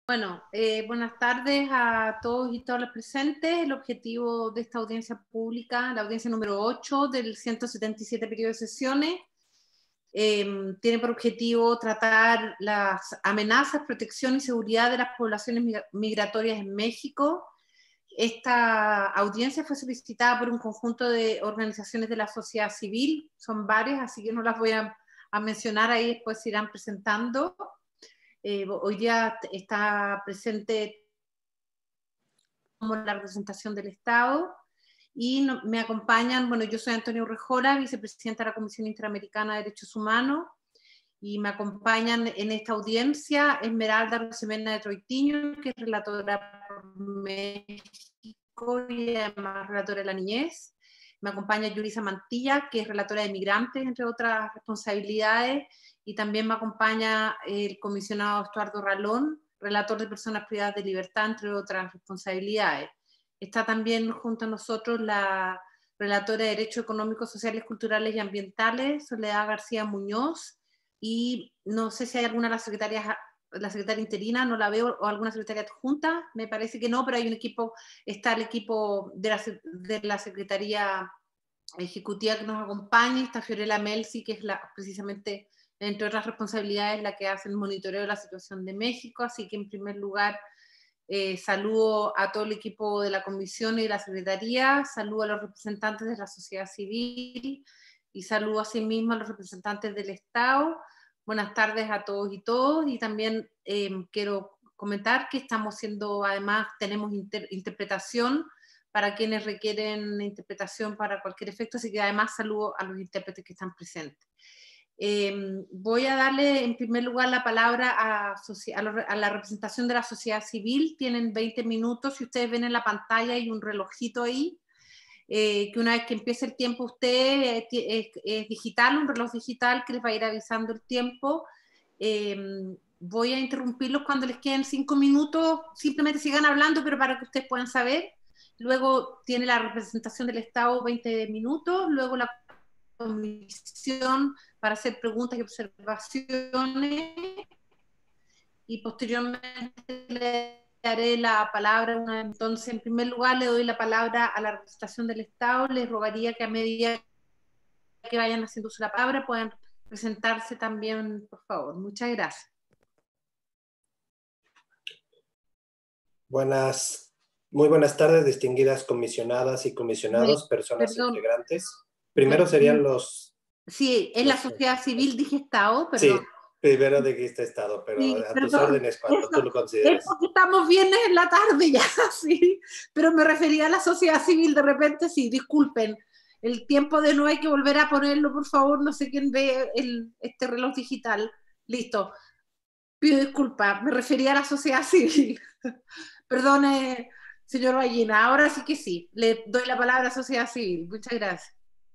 Bueno, buenas tardes a todos y todas los presentes. El objetivo de esta audiencia pública, la audiencia número 8 del 177 periodo de sesiones, tiene por objetivo tratar las amenazas, protección y seguridad de las poblaciones migratorias en México. Esta audiencia fue solicitada por un conjunto de organizaciones de la sociedad civil, son varias, así que no las voy a mencionar ahí, después se irán presentando. Hoy día está presente como la representación del Estado y me acompañan, bueno, yo soy Antonio Urrejola, vicepresidenta de la Comisión Interamericana de Derechos Humanos, y me acompañan en esta audiencia Esmeralda Rosemena de Troitiño, que es relatora por México y además relatora de la niñez. Me acompaña Yulisa Mantilla, que es relatora de migrantes, entre otras responsabilidades, y también me acompaña el comisionado Estuardo Ralón, relator de personas privadas de libertad, entre otras responsabilidades. Está también junto a nosotros la relatora de Derechos Económicos, Sociales, Culturales y Ambientales, Soledad García Muñoz, y no sé si hay alguna de las secretarias, la secretaria interina, no la veo, o alguna secretaria adjunta, me parece que no, pero hay un equipo, está el equipo de la Secretaría Ejecutiva que nos acompaña, está Fiorella Melzi, que es precisamente, entre otras responsabilidades, la que hace el monitoreo de la situación de México, así que en primer lugar saludo a todo el equipo de la comisión y de la secretaría, saludo a los representantes de la sociedad civil y saludo asimismo a los representantes del Estado. Buenas tardes a todos y todas, y también quiero comentar que estamos siendo, además tenemos interpretación para quienes requieren interpretación para cualquier efecto, así que además saludo a los intérpretes que están presentes. Voy a darle en primer lugar la palabra a la representación de la sociedad civil. Tienen 20 minutos, si ustedes ven en la pantalla hay un relojito ahí, que una vez que empiece el tiempo usted es digital, un reloj digital que les va a ir avisando el tiempo. Voy a interrumpirlos cuando les queden 5 minutos, simplemente sigan hablando, pero para que ustedes puedan saber. Luego tiene la representación del Estado 20 minutos, luego la comisión para hacer preguntas y observaciones, y posteriormente le daré la palabra. Entonces, en primer lugar, le doy la palabra a la representación del Estado. Les rogaría que a medida que vayan haciendo uso de la palabra puedan presentarse también, por favor. Muchas gracias. Muy buenas tardes, distinguidas comisionadas y comisionados, personas Perdón. integrantes. Primero serían los... Sí, es la sociedad civil, dije Estado, perdón. Sí, primero dijiste Estado, pero Sí, a tus perdón. órdenes cuando tú lo Es consideres. porque estamos viernes en la tarde ya, sí, pero me refería a la sociedad civil de repente, sí, disculpen. El tiempo de nuevo hay que volver a ponerlo, por favor, no sé quién ve este reloj digital. Listo. Pido disculpas, me refería a la sociedad civil. Perdone, señor Ballina, ahora sí que sí. Le doy la palabra a la sociedad civil. Muchas gracias.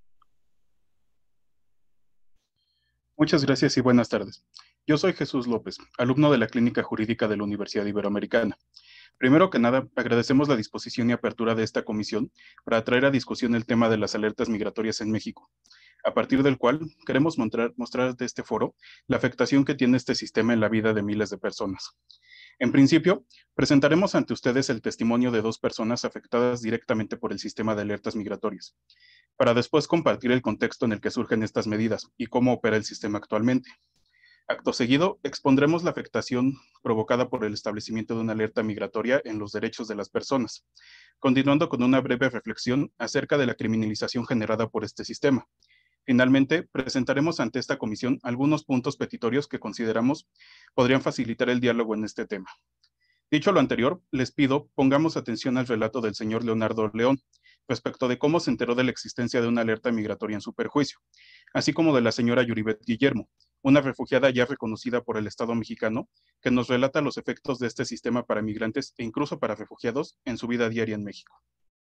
Muchas gracias y buenas tardes. Yo soy Jesús López, alumno de la Clínica Jurídica de la Universidad Iberoamericana. Primero que nada, agradecemos la disposición y apertura de esta comisión para traer a discusión el tema de las alertas migratorias en México, a partir del cual queremos mostrar de este foro la afectación que tiene este sistema en la vida de miles de personas. En principio, presentaremos ante ustedes el testimonio de dos personas afectadas directamente por el sistema de alertas migratorias, para después compartir el contexto en el que surgen estas medidas y cómo opera el sistema actualmente. Acto seguido, expondremos la afectación provocada por el establecimiento de una alerta migratoria en los derechos de las personas, continuando con una breve reflexión acerca de la criminalización generada por este sistema. Finalmente, presentaremos ante esta comisión algunos puntos petitorios que consideramos podrían facilitar el diálogo en este tema. Dicho lo anterior, les pido pongamos atención al relato del señor Leonardo León respecto de cómo se enteró de la existencia de una alerta migratoria en su perjuicio, así como de la señora Yuribet Guillermo, una refugiada ya reconocida por el Estado mexicano, que nos relata los efectos de este sistema para migrantes e incluso para refugiados en su vida diaria en México.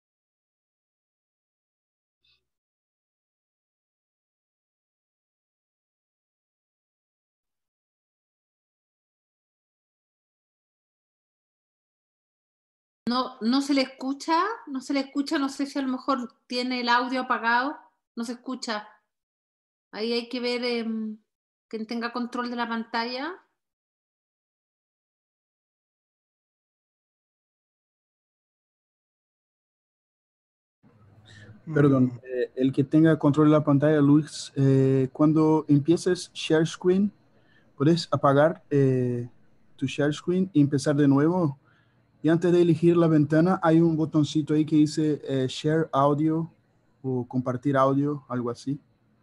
No, no se le escucha, no se le escucha, no sé si a lo mejor tiene el audio apagado, no se escucha. Ahí hay que ver quien tenga control de la pantalla. Perdón, el que tenga control de la pantalla, Luis, cuando empieces share screen, puedes apagar tu share screen y empezar de nuevo. Y antes de elegir la ventana, hay un botoncito ahí que dice share audio o compartir audio, algo así.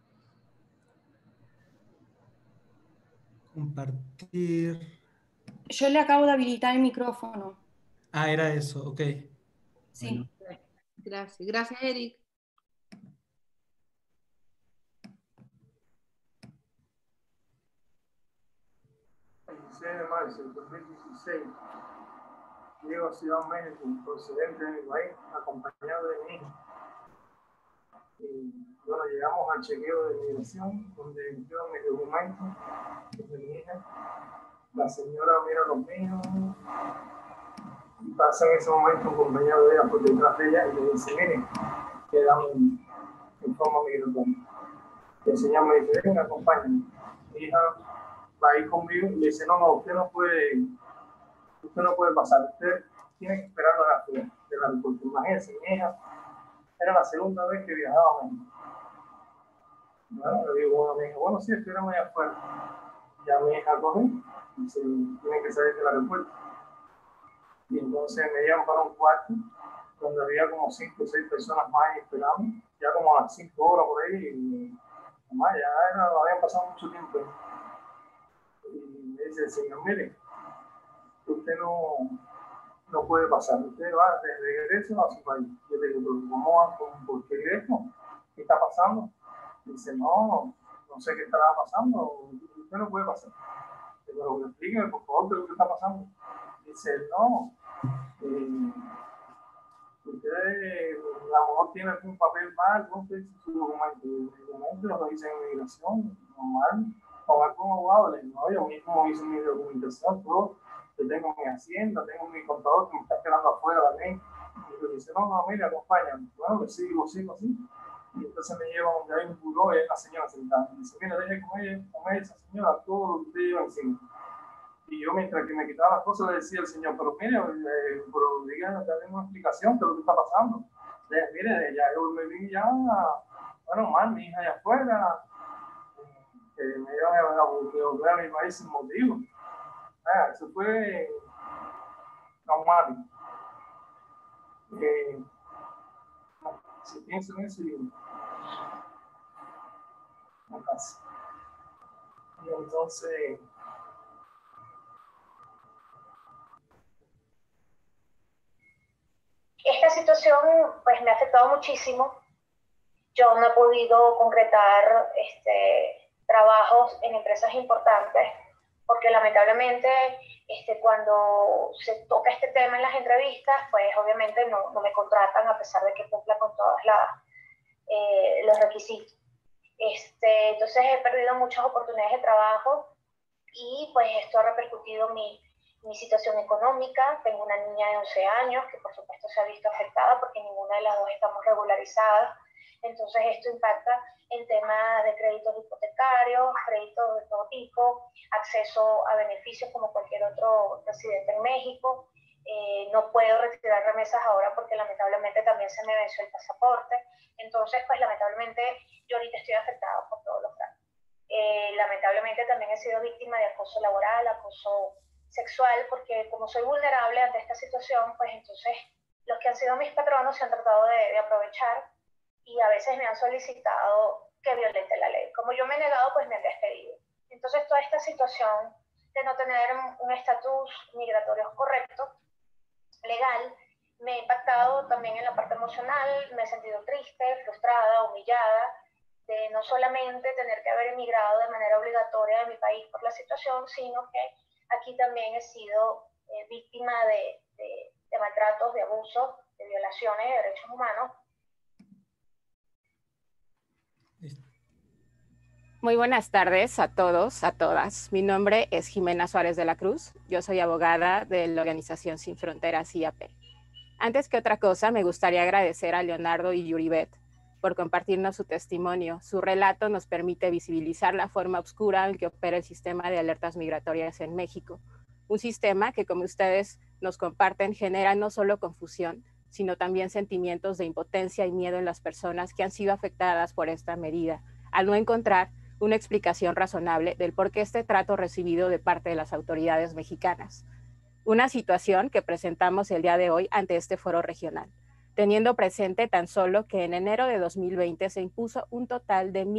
Compartir. Yo le acabo de habilitar el micrófono. Ah, era eso, ok. Sí. Bueno. Gracias. Gracias, Eric. El 16 de marzo del 2016, llego a Ciudad México, procedente de mi país, acompañado de mi hija. Y bueno, llegamos al chequeo de migración, donde envío mis documentos, de mi hija. La señora mira los míos y pasa en ese momento un compañero de ella por detrás de ella y le dice, miren, quedamos en forma migratoria. Y el señor me dice, venga, acompáñame. Mi hija va a ir conmigo y le dice, no, usted no puede pasar, usted tiene que esperarlo afuera del aeropuerto. Imagínense, mi hija era la segunda vez que viajaba a México. Bueno, le digo a mi hija, bueno, sí, esperamos allá afuera. Ya mi hija coge y se tiene que salir del aeropuerto. Y entonces me llevan para un cuarto donde había como 5 o 6 personas más esperando, ya como a las 5 horas por ahí, y además ya habían pasado mucho tiempo. Y me dice el señor, mire, usted no puede pasar, usted va de regreso a su país. Yo le digo, ¿cómo va? ¿Por qué esto? ¿Qué está pasando? Dice, no sé qué estará pasando, usted no puede pasar. Pero explíqueme, por favor, qué es lo que está pasando. Dice, no, usted a lo mejor tiene algún papel mal, no sé si su documento, el documento lo dice en migración, normal, con algún abogado. Le digo, no, yo mismo hice mi documentación, todo, yo tengo mi hacienda, tengo mi contador que me está esperando afuera también. Y le dice, no, mira, acompáñame. Bueno, le sigo así. Y entonces me lleva donde hay un buró y hay una señora sentada. Y dice, mira, deje con esa señora todo lo que usted lleva encima. Y yo, mientras que me quitaba las cosas, le decía al señor, pero mire, pero díganme, dale una explicación de lo que está pasando. Le dije, mire, ya yo me vi ya, bueno, mal, mi hija allá afuera, que me iba a volver a mi país sin motivo. Eso fue traumático. Si pienso en eso, no pasa. Y entonces, esta situación pues me ha afectado muchísimo. Yo no he podido concretar trabajos en empresas importantes porque lamentablemente cuando se toca este tema en las entrevistas, pues obviamente no me contratan a pesar de que cumpla con todos los requisitos. Entonces he perdido muchas oportunidades de trabajo y pues esto ha repercutido mi situación económica. Tengo una niña de 11 años que por supuesto se ha visto afectada porque ninguna de las dos estamos regularizadas. Entonces esto impacta en temas de créditos hipotecarios, créditos de todo tipo, acceso a beneficios como cualquier otro residente en México. No puedo retirar remesas ahora porque lamentablemente también se me venció el pasaporte. Entonces, pues lamentablemente yo ahorita estoy afectada por todos los casos. Lamentablemente también he sido víctima de acoso laboral, acoso sexual, porque como soy vulnerable ante esta situación, pues entonces los que han sido mis patronos se han tratado de aprovechar y a veces me han solicitado que violente la ley. Como yo me he negado, pues me han despedido. Entonces toda esta situación de no tener un estatus migratorio correcto, legal, me ha impactado también en la parte emocional. Me he sentido triste, frustrada, humillada, de no solamente tener que haber emigrado de manera obligatoria de mi país por la situación, sino que aquí también he sido víctima de maltratos, de abusos, de violaciones de derechos humanos. Muy buenas tardes a todos, a todas. Mi nombre es Jimena Suárez de la Cruz. Yo soy abogada de la organización Sin Fronteras IAP. Antes que otra cosa, me gustaría agradecer a Leonardo y Yuribet por compartirnos su testimonio. Su relato nos permite visibilizar la forma oscura en que opera el sistema de alertas migratorias en México. Un sistema que, como ustedes nos comparten, genera no solo confusión, sino también sentimientos de impotencia y miedo en las personas que han sido afectadas por esta medida, al no encontrar una explicación razonable del por qué este trato recibido de parte de las autoridades mexicanas. Una situación que presentamos el día de hoy ante este foro regional, teniendo presente tan solo que en enero de 2020 se impuso un total de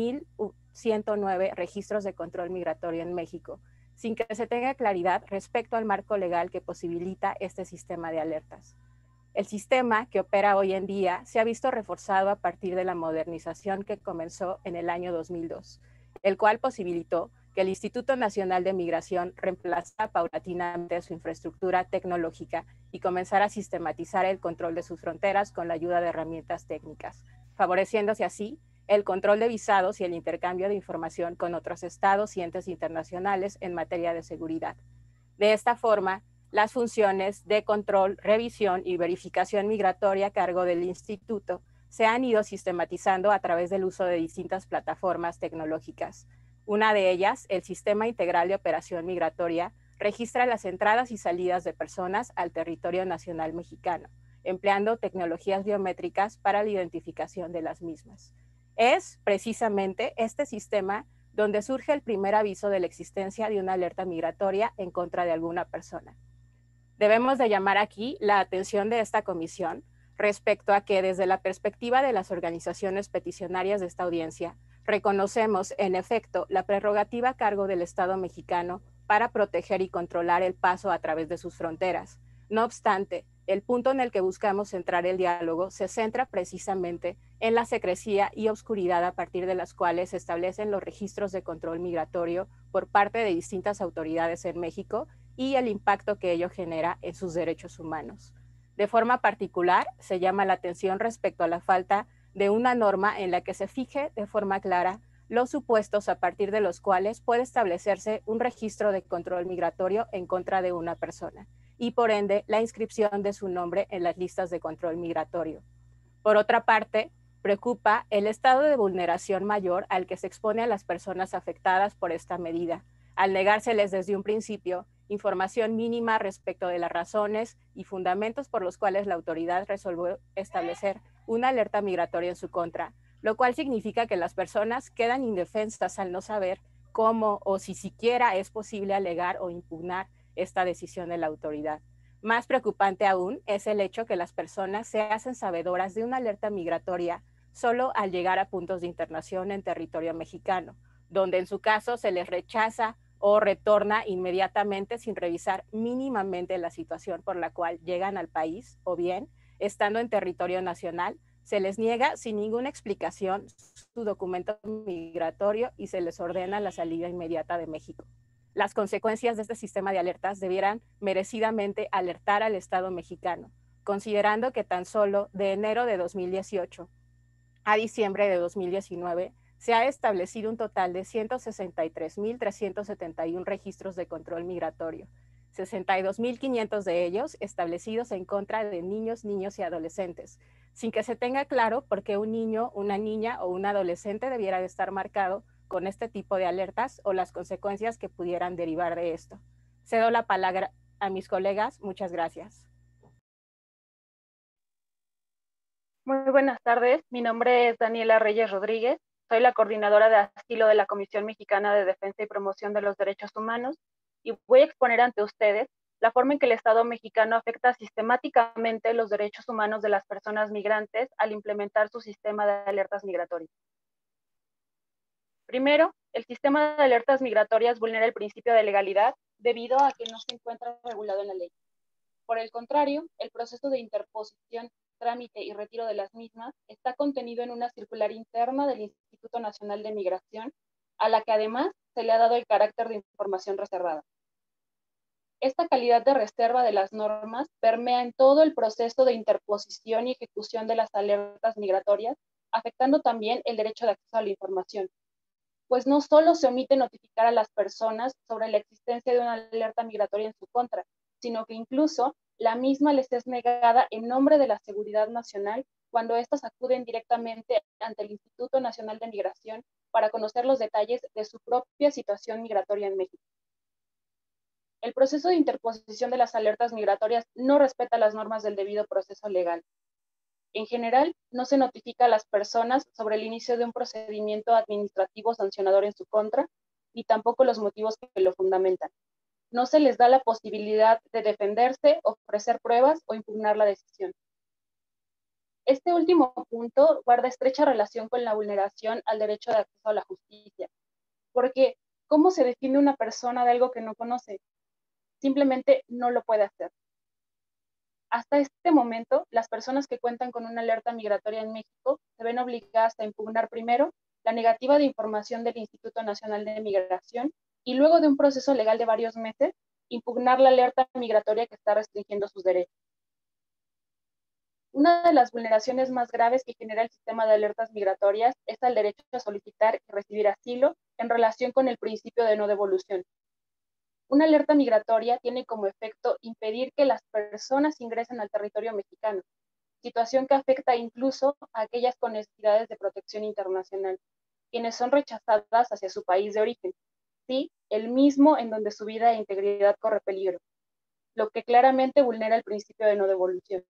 1,109 registros de control migratorio en México, sin que se tenga claridad respecto al marco legal que posibilita este sistema de alertas. El sistema que opera hoy en día se ha visto reforzado a partir de la modernización que comenzó en el año 2002, el cual posibilitó que el Instituto Nacional de Migración reemplazara paulatinamente su infraestructura tecnológica y comenzara a sistematizar el control de sus fronteras con la ayuda de herramientas técnicas, favoreciéndose así el control de visados y el intercambio de información con otros estados y entes internacionales en materia de seguridad. De esta forma, las funciones de control, revisión y verificación migratoria a cargo del instituto se han ido sistematizando a través del uso de distintas plataformas tecnológicas. Una de ellas, el Sistema Integral de Operación Migratoria, registra las entradas y salidas de personas al territorio nacional mexicano, empleando tecnologías biométricas para la identificación de las mismas. Es precisamente este sistema donde surge el primer aviso de la existencia de una alerta migratoria en contra de alguna persona. Debemos de llamar aquí la atención de esta comisión respecto a que desde la perspectiva de las organizaciones peticionarias de esta audiencia, reconocemos en efecto la prerrogativa a cargo del Estado mexicano para proteger y controlar el paso a través de sus fronteras. No obstante, el punto en el que buscamos centrar el diálogo se centra precisamente en la secrecía y obscuridad a partir de las cuales se establecen los registros de control migratorio por parte de distintas autoridades en México y el impacto que ello genera en sus derechos humanos. De forma particular, se llama la atención respecto a la falta de una norma en la que se fije de forma clara los supuestos a partir de los cuales puede establecerse un registro de control migratorio en contra de una persona y por ende la inscripción de su nombre en las listas de control migratorio. Por otra parte, preocupa el estado de vulneración mayor al que se expone a las personas afectadas por esta medida, al negárseles desde un principio información mínima respecto de las razones y fundamentos por los cuales la autoridad resolvió establecer una alerta migratoria en su contra, lo cual significa que las personas quedan indefensas al no saber cómo o si siquiera es posible alegar o impugnar esta decisión de la autoridad. Más preocupante aún es el hecho que las personas se hacen sabedoras de una alerta migratoria solo al llegar a puntos de internación en territorio mexicano, donde en su caso se les rechaza o retorna inmediatamente sin revisar mínimamente la situación por la cual llegan al país, o bien, estando en territorio nacional, se les niega sin ninguna explicación su documento migratorio y se les ordena la salida inmediata de México. Las consecuencias de este sistema de alertas debieran merecidamente alertar al Estado mexicano, considerando que tan solo de enero de 2018 a diciembre de 2019 se ha establecido un total de 163,371 registros de control migratorio, 62,500 de ellos establecidos en contra de niños, niños y adolescentes, sin que se tenga claro por qué un niño, una niña o un adolescente debiera de estar marcado con este tipo de alertas o las consecuencias que pudieran derivar de esto. Cedo la palabra a mis colegas. Muchas gracias. Muy buenas tardes. Mi nombre es Daniela Reyes Rodríguez. Soy la coordinadora de asilo de la Comisión Mexicana de Defensa y Promoción de los Derechos Humanos y voy a exponer ante ustedes la forma en que el Estado mexicano afecta sistemáticamente los derechos humanos de las personas migrantes al implementar su sistema de alertas migratorias. Primero, el sistema de alertas migratorias vulnera el principio de legalidad debido a que no se encuentra regulado en la ley. Por el contrario, el proceso de interposición, trámite y retiro de las mismas está contenido en una circular interna del Instituto Nacional de Migración, a la que además se le ha dado el carácter de información reservada. Esta calidad de reserva de las normas permea en todo el proceso de interposición y ejecución de las alertas migratorias, afectando también el derecho de acceso a la información, pues no solo se omite notificar a las personas sobre la existencia de una alerta migratoria en su contra, sino que incluso la misma les es negada en nombre de la seguridad nacional cuando éstas acuden directamente ante el Instituto Nacional de Migración para conocer los detalles de su propia situación migratoria en México. El proceso de interposición de las alertas migratorias no respeta las normas del debido proceso legal. En general, no se notifica a las personas sobre el inicio de un procedimiento administrativo sancionador en su contra, ni tampoco los motivos que lo fundamentan. No se les da la posibilidad de defenderse, ofrecer pruebas o impugnar la decisión. Este último punto guarda estrecha relación con la vulneración al derecho de acceso a la justicia, porque ¿cómo se define una persona de algo que no conoce? Simplemente no lo puede hacer. Hasta este momento, las personas que cuentan con una alerta migratoria en México se ven obligadas a impugnar primero la negativa de información del Instituto Nacional de Migración y luego de un proceso legal de varios meses, impugnar la alerta migratoria que está restringiendo sus derechos. Una de las vulneraciones más graves que genera el sistema de alertas migratorias es el derecho a solicitar y recibir asilo en relación con el principio de no devolución. Una alerta migratoria tiene como efecto impedir que las personas ingresen al territorio mexicano, situación que afecta incluso a aquellas con necesidades de protección internacional, quienes son rechazadas hacia su país de origen, sí, el mismo en donde su vida e integridad corre peligro, lo que claramente vulnera el principio de no devolución.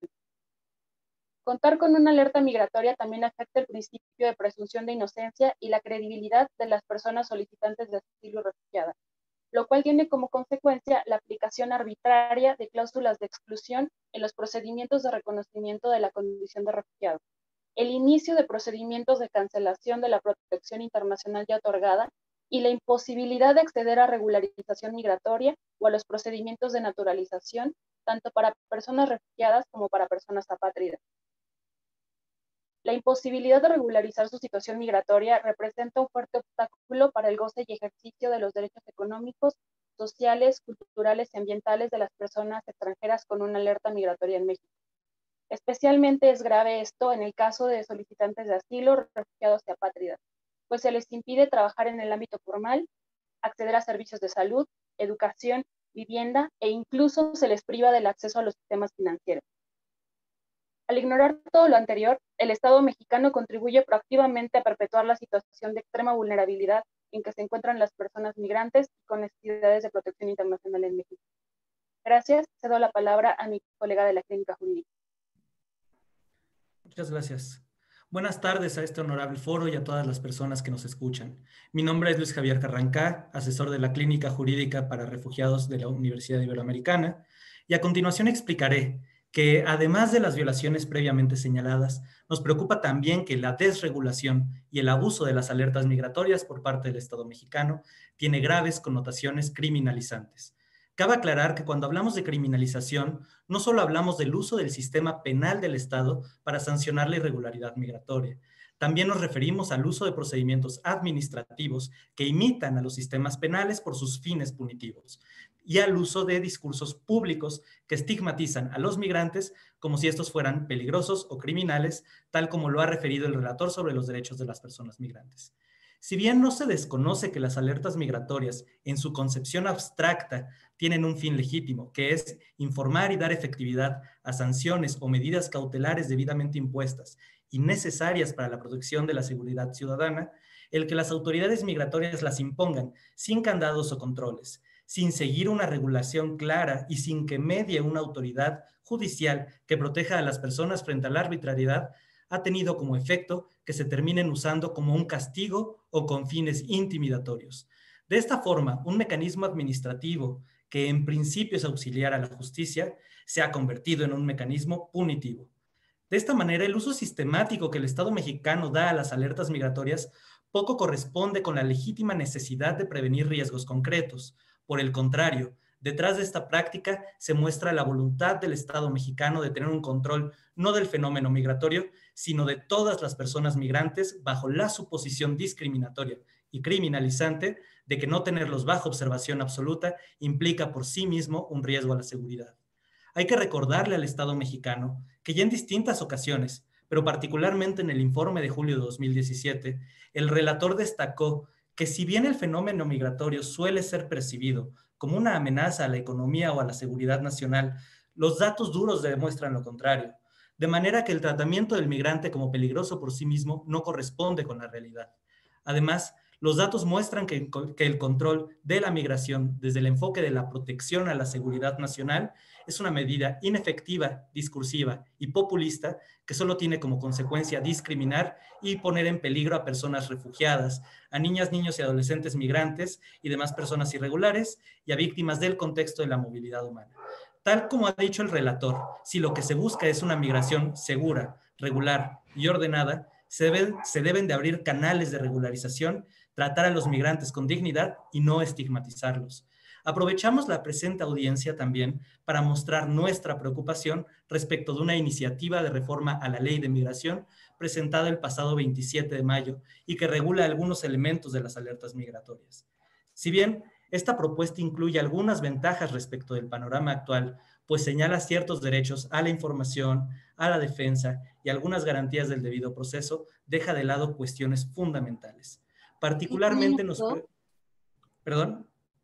Contar con una alerta migratoria también afecta el principio de presunción de inocencia y la credibilidad de las personas solicitantes de asilo y refugiadas, lo cual tiene como consecuencia la aplicación arbitraria de cláusulas de exclusión en los procedimientos de reconocimiento de la condición de refugiado, el inicio de procedimientos de cancelación de la protección internacional ya otorgada y la imposibilidad de acceder a regularización migratoria o a los procedimientos de naturalización, tanto para personas refugiadas como para personas apátridas. La imposibilidad de regularizar su situación migratoria representa un fuerte obstáculo para el goce y ejercicio de los derechos económicos, sociales, culturales y ambientales de las personas extranjeras con una alerta migratoria en México. Especialmente es grave esto en el caso de solicitantes de asilo, refugiados y apátridas, pues se les impide trabajar en el ámbito formal, acceder a servicios de salud, educación, vivienda e incluso se les priva del acceso a los sistemas financieros. Al ignorar todo lo anterior, el Estado mexicano contribuye proactivamente a perpetuar la situación de extrema vulnerabilidad en que se encuentran las personas migrantes y con necesidades de protección internacional en México. Gracias. Cedo la palabra a mi colega de la Clínica Jurídica. Muchas gracias. Buenas tardes a este honorable foro y a todas las personas que nos escuchan. Mi nombre es Luis Javier Carrancá, asesor de la Clínica Jurídica para Refugiados de la Universidad Iberoamericana, y a continuación explicaré que además de las violaciones previamente señaladas, nos preocupa también que la desregulación y el abuso de las alertas migratorias por parte del Estado mexicano tiene graves connotaciones criminalizantes. Cabe aclarar que cuando hablamos de criminalización, no solo hablamos del uso del sistema penal del Estado para sancionar la irregularidad migratoria, también nos referimos al uso de procedimientos administrativos que imitan a los sistemas penales por sus fines punitivos y al uso de discursos públicos que estigmatizan a los migrantes como si estos fueran peligrosos o criminales, tal como lo ha referido el relator sobre los derechos de las personas migrantes. Si bien no se desconoce que las alertas migratorias, en su concepción abstracta, tienen un fin legítimo, que es informar y dar efectividad a sanciones o medidas cautelares debidamente impuestas y necesarias para la protección de la seguridad ciudadana, el que las autoridades migratorias las impongan sin candados o controles, sin seguir una regulación clara y sin que medie una autoridad judicial que proteja a las personas frente a la arbitrariedad, ha tenido como efecto que se terminen usando como un castigo o con fines intimidatorios. De esta forma, un mecanismo administrativo que en principio es auxiliar a la justicia, se ha convertido en un mecanismo punitivo. De esta manera, el uso sistemático que el Estado mexicano da a las alertas migratorias poco corresponde con la legítima necesidad de prevenir riesgos concretos. Por el contrario, detrás de esta práctica se muestra la voluntad del Estado mexicano de tener un control no del fenómeno migratorio, sino de todas las personas migrantes bajo la suposición discriminatoria y criminalizante de que no tenerlos bajo observación absoluta implica por sí mismo un riesgo a la seguridad. Hay que recordarle al Estado mexicano que ya en distintas ocasiones, pero particularmente en el informe de julio de 2017, el relator destacó que si bien el fenómeno migratorio suele ser percibido como una amenaza a la economía o a la seguridad nacional, los datos duros demuestran lo contrario, de manera que el tratamiento del migrante como peligroso por sí mismo no corresponde con la realidad. Además, Los datos muestran que el control de la migración desde el enfoque de la protección a la seguridad nacional es una medida inefectiva, discursiva y populista que solo tiene como consecuencia discriminar y poner en peligro a personas refugiadas, a niñas, niños y adolescentes migrantes y demás personas irregulares y a víctimas del contexto de la movilidad humana. Tal como ha dicho el relator, si lo que se busca es una migración segura, regular y ordenada, se deben de abrir canales de regularización, tratar a los migrantes con dignidad y no estigmatizarlos. Aprovechamos la presente audiencia también para mostrar nuestra preocupación respecto de una iniciativa de reforma a la Ley de Migración presentada el pasado 27 de mayo y que regula algunos elementos de las alertas migratorias. Si bien esta propuesta incluye algunas ventajas respecto del panorama actual, pues señala ciertos derechos a la información, a la defensa y algunas garantías del debido proceso, deja de lado cuestiones fundamentales. Particularmente nos... ¿Perdón?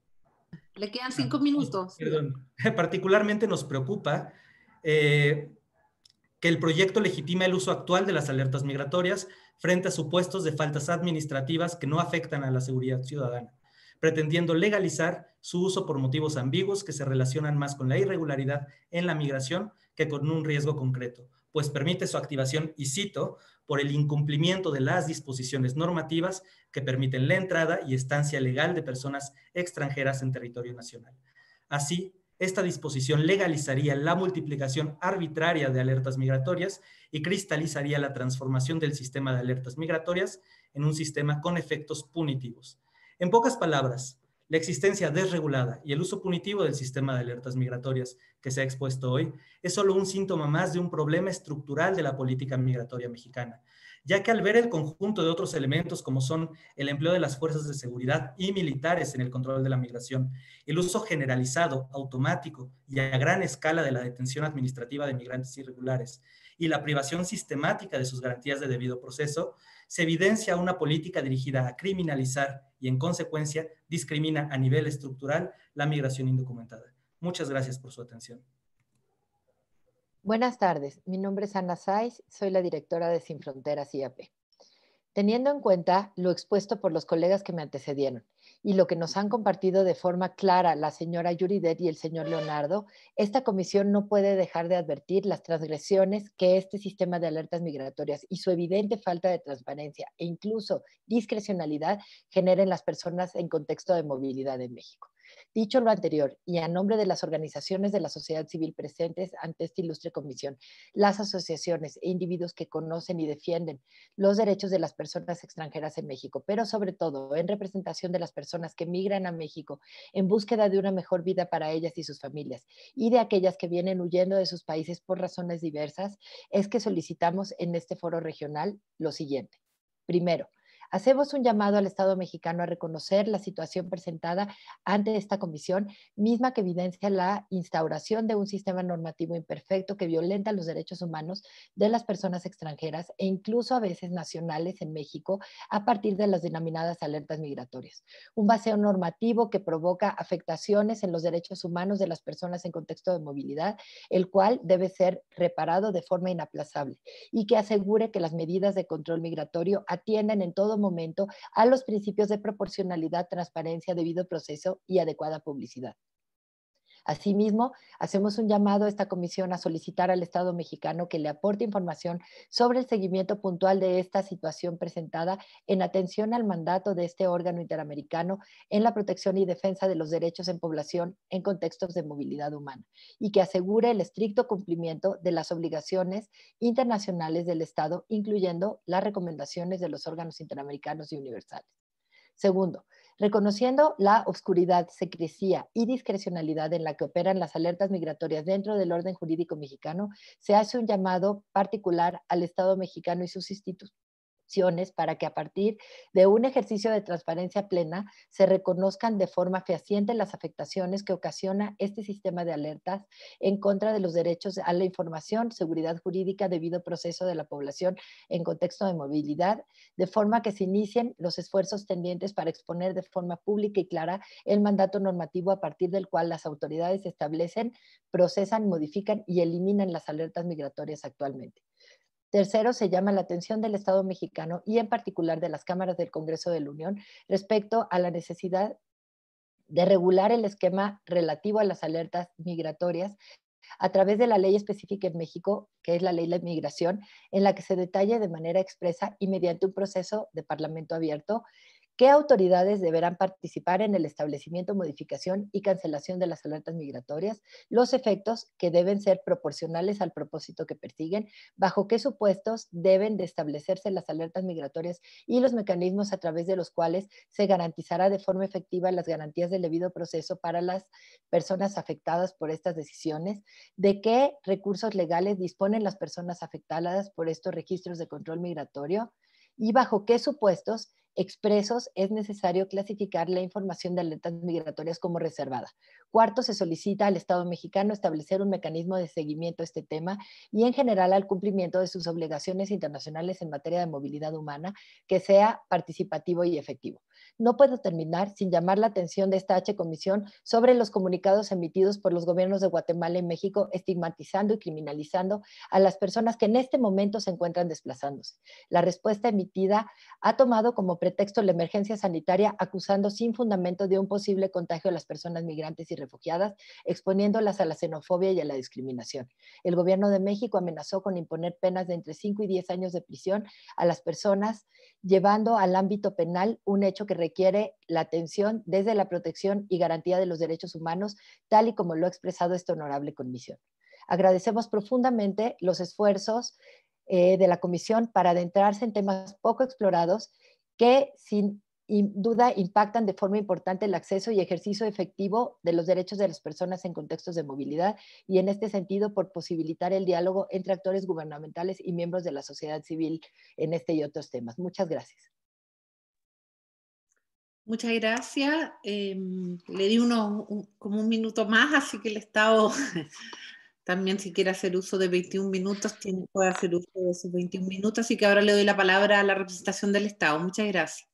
Le quedan 5 minutos. Perdón. Particularmente nos preocupa que el proyecto legitima el uso actual de las alertas migratorias frente a supuestos de faltas administrativas que no afectan a la seguridad ciudadana, pretendiendo legalizar su uso por motivos ambiguos que se relacionan más con la irregularidad en la migración que con un riesgo concreto, pues permite su activación, y cito, por el incumplimiento de las disposiciones normativas que permiten la entrada y estancia legal de personas extranjeras en territorio nacional. Así, esta disposición legalizaría la multiplicación arbitraria de alertas migratorias y cristalizaría la transformación del sistema de alertas migratorias en un sistema con efectos punitivos. En pocas palabras, la existencia desregulada y el uso punitivo del sistema de alertas migratorias que se ha expuesto hoy es solo un síntoma más de un problema estructural de la política migratoria mexicana, ya que al ver el conjunto de otros elementos como son el empleo de las fuerzas de seguridad y militares en el control de la migración, el uso generalizado, automático y a gran escala de la detención administrativa de migrantes irregulares y la privación sistemática de sus garantías de debido proceso, se evidencia una política dirigida a criminalizar y, en consecuencia, discrimina a nivel estructural la migración indocumentada. Muchas gracias por su atención. Buenas tardes, mi nombre es Ana Saiz, soy la directora de Sin Fronteras IAP. Teniendo en cuenta lo expuesto por los colegas que me antecedieron y lo que nos han compartido de forma clara la señora Yuridet y el señor Leonardo, esta comisión no puede dejar de advertir las transgresiones que este sistema de alertas migratorias y su evidente falta de transparencia e incluso discrecionalidad genera en las personas en contexto de movilidad en México. Dicho lo anterior, y a nombre de las organizaciones de la sociedad civil presentes ante esta ilustre comisión, las asociaciones e individuos que conocen y defienden los derechos de las personas extranjeras en México, pero sobre todo en representación de las personas que migran a México en búsqueda de una mejor vida para ellas y sus familias, y de aquellas que vienen huyendo de sus países por razones diversas, es que solicitamos en este foro regional lo siguiente. Primero, hacemos un llamado al Estado mexicano a reconocer la situación presentada ante esta comisión, misma que evidencia la instauración de un sistema normativo imperfecto que violenta los derechos humanos de las personas extranjeras e incluso a veces nacionales en México a partir de las denominadas alertas migratorias. Un vacío normativo que provoca afectaciones en los derechos humanos de las personas en contexto de movilidad, el cual debe ser reparado de forma inaplazable y que asegure que las medidas de control migratorio atienden en todo momento a los principios de proporcionalidad, transparencia, debido proceso y adecuada publicidad. Asimismo, hacemos un llamado a esta comisión a solicitar al Estado mexicano que le aporte información sobre el seguimiento puntual de esta situación presentada en atención al mandato de este órgano interamericano en la protección y defensa de los derechos en población en contextos de movilidad humana y que asegure el estricto cumplimiento de las obligaciones internacionales del Estado, incluyendo las recomendaciones de los órganos interamericanos y universales. Segundo, reconociendo la oscuridad, secrecía y discrecionalidad en la que operan las alertas migratorias dentro del orden jurídico mexicano, se hace un llamado particular al Estado mexicano y sus instituciones para que a partir de un ejercicio de transparencia plena se reconozcan de forma fehaciente las afectaciones que ocasiona este sistema de alertas en contra de los derechos a la información, seguridad jurídica, debido proceso de la población en contexto de movilidad, de forma que se inicien los esfuerzos tendientes para exponer de forma pública y clara el mandato normativo a partir del cual las autoridades establecen, procesan, modifican y eliminan las alertas migratorias actualmente. Tercero, se llama la atención del Estado mexicano y en particular de las cámaras del Congreso de la Unión respecto a la necesidad de regular el esquema relativo a las alertas migratorias a través de la ley específica en México, que es la ley de migración, en la que se detalla de manera expresa y mediante un proceso de parlamento abierto qué autoridades deberán participar en el establecimiento, modificación y cancelación de las alertas migratorias, los efectos que deben ser proporcionales al propósito que persiguen, bajo qué supuestos deben de establecerse las alertas migratorias y los mecanismos a través de los cuales se garantizará de forma efectiva las garantías del debido proceso para las personas afectadas por estas decisiones, de qué recursos legales disponen las personas afectadas por estos registros de control migratorio y bajo qué supuestos expresos es necesario clasificar la información de alertas migratorias como reservada. Cuarto, se solicita al Estado mexicano establecer un mecanismo de seguimiento a este tema y en general al cumplimiento de sus obligaciones internacionales en materia de movilidad humana que sea participativo y efectivo. No puedo terminar sin llamar la atención de esta Comisión sobre los comunicados emitidos por los gobiernos de Guatemala y México estigmatizando y criminalizando a las personas que en este momento se encuentran desplazándose. La respuesta emitida ha tomado como pretexto la emergencia sanitaria, acusando sin fundamento de un posible contagio a las personas migrantes y refugiadas, exponiéndolas a la xenofobia y a la discriminación. El gobierno de México amenazó con imponer penas de entre 5 y 10 años de prisión a las personas, llevando al ámbito penal un hecho que requiere la atención desde la protección y garantía de los derechos humanos, tal y como lo ha expresado esta honorable comisión. Agradecemos profundamente los esfuerzos de la comisión para adentrarse en temas poco explorados que sin duda impactan de forma importante el acceso y ejercicio efectivo de los derechos de las personas en contextos de movilidad y en este sentido por posibilitar el diálogo entre actores gubernamentales y miembros de la sociedad civil en este y otros temas. Muchas gracias. Muchas gracias. Le di como un minuto más, así que el Estado también, si quiere hacer uso de 21 minutos, puede hacer uso de esos 21 minutos. Así que ahora le doy la palabra a la representación del Estado. Muchas gracias.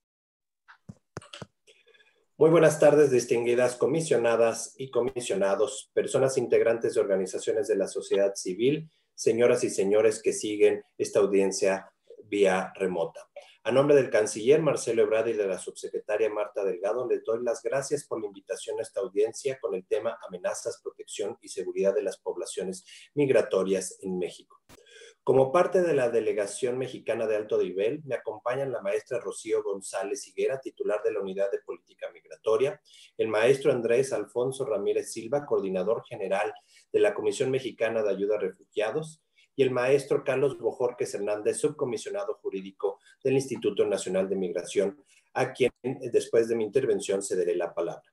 Muy buenas tardes, distinguidas comisionadas y comisionados, personas integrantes de organizaciones de la sociedad civil, señoras y señores que siguen esta audiencia vía remota. A nombre del canciller Marcelo Ebrard y de la subsecretaria Marta Delgado, les doy las gracias por la invitación a esta audiencia con el tema Amenazas, Protección y Seguridad de las Poblaciones Migratorias en México. Como parte de la delegación mexicana de alto nivel, me acompañan la maestra Rocío González Higuera, titular de la Unidad de Política Migratoria, el maestro Andrés Alfonso Ramírez Silva, coordinador general de la Comisión Mexicana de Ayuda a Refugiados, y el maestro Carlos Bojorquez Hernández, subcomisionado jurídico del Instituto Nacional de Migración, a quien después de mi intervención cederé la palabra.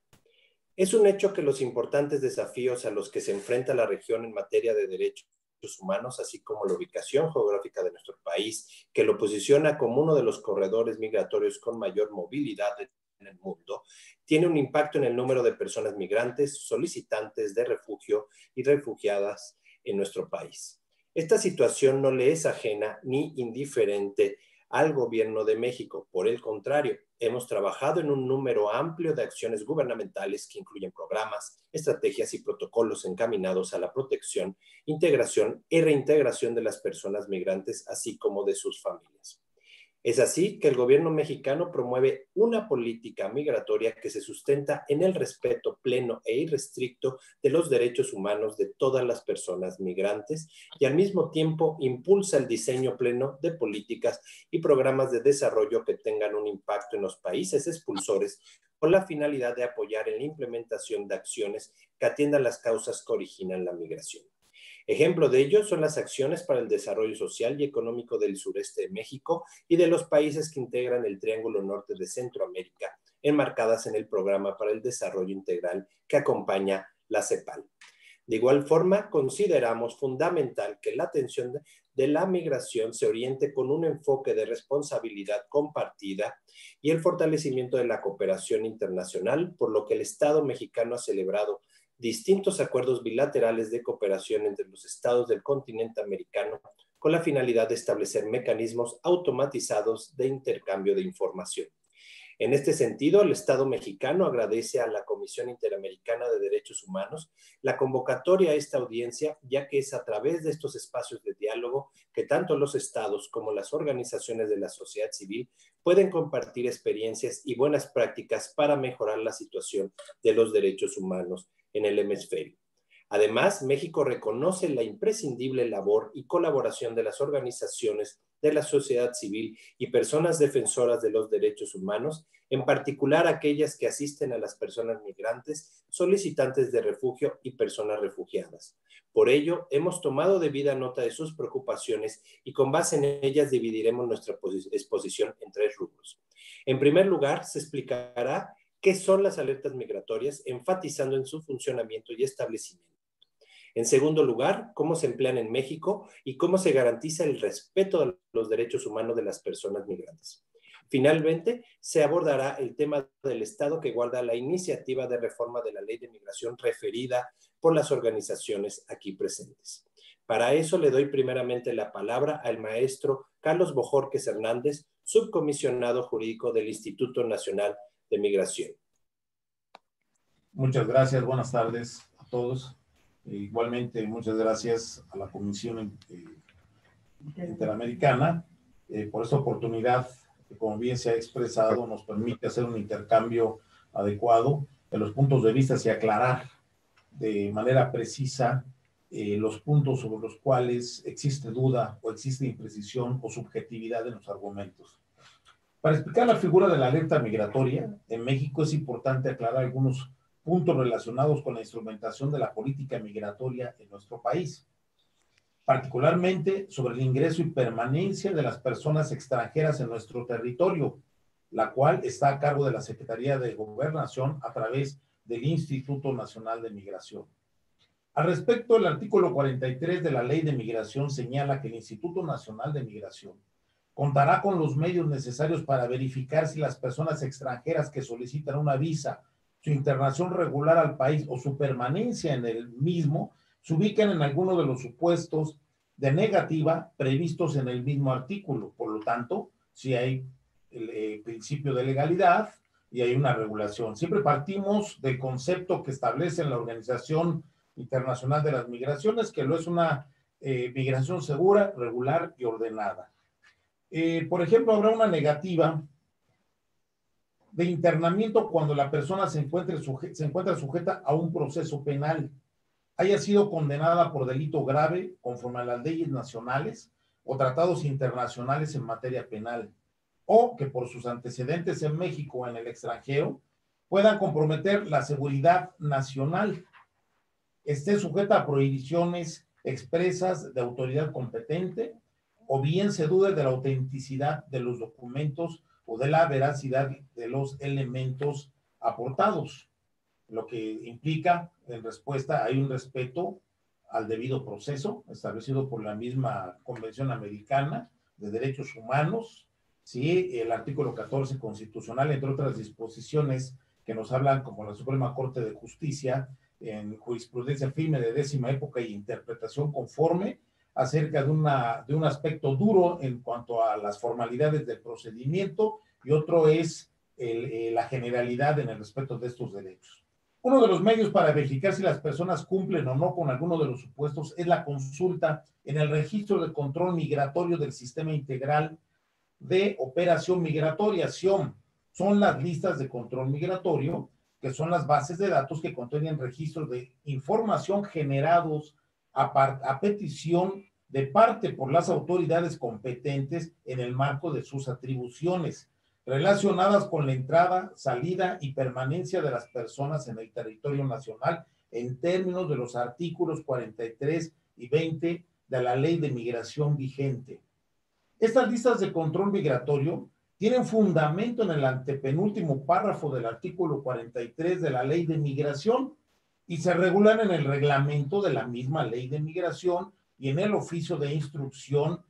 Es un hecho que los importantes desafíos a los que se enfrenta la región en materia de derechos humanos, así como la ubicación geográfica de nuestro país, que lo posiciona como uno de los corredores migratorios con mayor movilidad en el mundo, tiene un impacto en el número de personas migrantes, solicitantes de refugio y refugiadas en nuestro país. Esta situación no le es ajena ni indiferente al gobierno de México. Por el contrario, hemos trabajado en un número amplio de acciones gubernamentales que incluyen programas, estrategias y protocolos encaminados a la protección, integración y reintegración de las personas migrantes, así como de sus familias. Es así que el gobierno mexicano promueve una política migratoria que se sustenta en el respeto pleno e irrestricto de los derechos humanos de todas las personas migrantes y al mismo tiempo impulsa el diseño pleno de políticas y programas de desarrollo que tengan un impacto en los países expulsores con la finalidad de apoyar en la implementación de acciones que atiendan las causas que originan la migración. Ejemplo de ello son las acciones para el desarrollo social y económico del sureste de México y de los países que integran el Triángulo Norte de Centroamérica, enmarcadas en el Programa para el Desarrollo Integral que acompaña la CEPAL. De igual forma, consideramos fundamental que la atención de la migración se oriente con un enfoque de responsabilidad compartida y el fortalecimiento de la cooperación internacional, por lo que el Estado mexicano ha celebrado distintos acuerdos bilaterales de cooperación entre los estados del continente americano con la finalidad de establecer mecanismos automatizados de intercambio de información. En este sentido, el Estado mexicano agradece a la Comisión Interamericana de Derechos Humanos la convocatoria a esta audiencia, ya que es a través de estos espacios de diálogo que tanto los estados como las organizaciones de la sociedad civil pueden compartir experiencias y buenas prácticas para mejorar la situación de los derechos humanos en el hemisferio. Además, México reconoce la imprescindible labor y colaboración de las organizaciones de la sociedad civil y personas defensoras de los derechos humanos, en particular aquellas que asisten a las personas migrantes, solicitantes de refugio y personas refugiadas. Por ello, hemos tomado debida nota de sus preocupaciones y con base en ellas dividiremos nuestra exposición en 3 rubros. En primer lugar, se explicará qué son las alertas migratorias, enfatizando en su funcionamiento y establecimiento. En segundo lugar, cómo se emplean en México y cómo se garantiza el respeto a los derechos humanos de las personas migrantes. Finalmente, se abordará el tema del Estado que guarda la iniciativa de reforma de la Ley de Migración referida por las organizaciones aquí presentes. Para eso le doy primeramente la palabra al maestro Carlos Bojorquez Hernández, subcomisionado jurídico del Instituto Nacional de Migración. Muchas gracias, buenas tardes a todos. Igualmente, muchas gracias a la Comisión Interamericana por esta oportunidad que, como bien se ha expresado, nos permite hacer un intercambio adecuado de los puntos de vista y aclarar de manera precisa los puntos sobre los cuales existe duda o existe imprecisión o subjetividad en los argumentos. Para explicar la figura de la alerta migratoria, en México es importante aclarar algunos puntos relacionados con la instrumentación de la política migratoria en nuestro país, particularmente sobre el ingreso y permanencia de las personas extranjeras en nuestro territorio, la cual está a cargo de la Secretaría de Gobernación a través del Instituto Nacional de Migración. Al respecto, el artículo 43 de la Ley de Migración señala que el Instituto Nacional de Migración contará con los medios necesarios para verificar si las personas extranjeras que solicitan una visa, su internación regular al país o su permanencia en el mismo se ubican en alguno de los supuestos de negativa previstos en el mismo artículo. Por lo tanto, si hay el principio de legalidad y hay una regulación. Siempre partimos del concepto que establece la Organización Internacional de las Migraciones, que lo es una migración segura, regular y ordenada. Por ejemplo, habrá una negativa de internamiento cuando la persona se encuentra sujeta a un proceso penal, haya sido condenada por delito grave conforme a las leyes nacionales o tratados internacionales en materia penal, o que por sus antecedentes en México o en el extranjero puedan comprometer la seguridad nacional, esté sujeta a prohibiciones expresas de autoridad competente, o bien se dude de la autenticidad de los documentos o de la veracidad de los elementos aportados, lo que implica, en respuesta, hay un respeto al debido proceso establecido por la misma Convención Americana de Derechos Humanos, ¿sí? El artículo 14 constitucional, entre otras disposiciones que nos hablan, como la Suprema Corte de Justicia, en jurisprudencia firme de décima época y interpretación conforme, acerca de un aspecto duro en cuanto a las formalidades del procedimiento, y otro es la generalidad en el respeto de estos derechos. Uno de los medios para verificar si las personas cumplen o no con alguno de los supuestos es la consulta en el registro de control migratorio del Sistema Integral de Operación Migratoria, SIOM. Son las listas de control migratorio, que son las bases de datos que contienen registros de información generados a petición de parte por las autoridades competentes en el marco de sus atribuciones, relacionadas con la entrada, salida y permanencia de las personas en el territorio nacional en términos de los artículos 43 y 20 de la Ley de Migración vigente. Estas listas de control migratorio tienen fundamento en el antepenúltimo párrafo del artículo 43 de la Ley de Migración y se regulan en el reglamento de la misma Ley de Migración y en el oficio de instrucción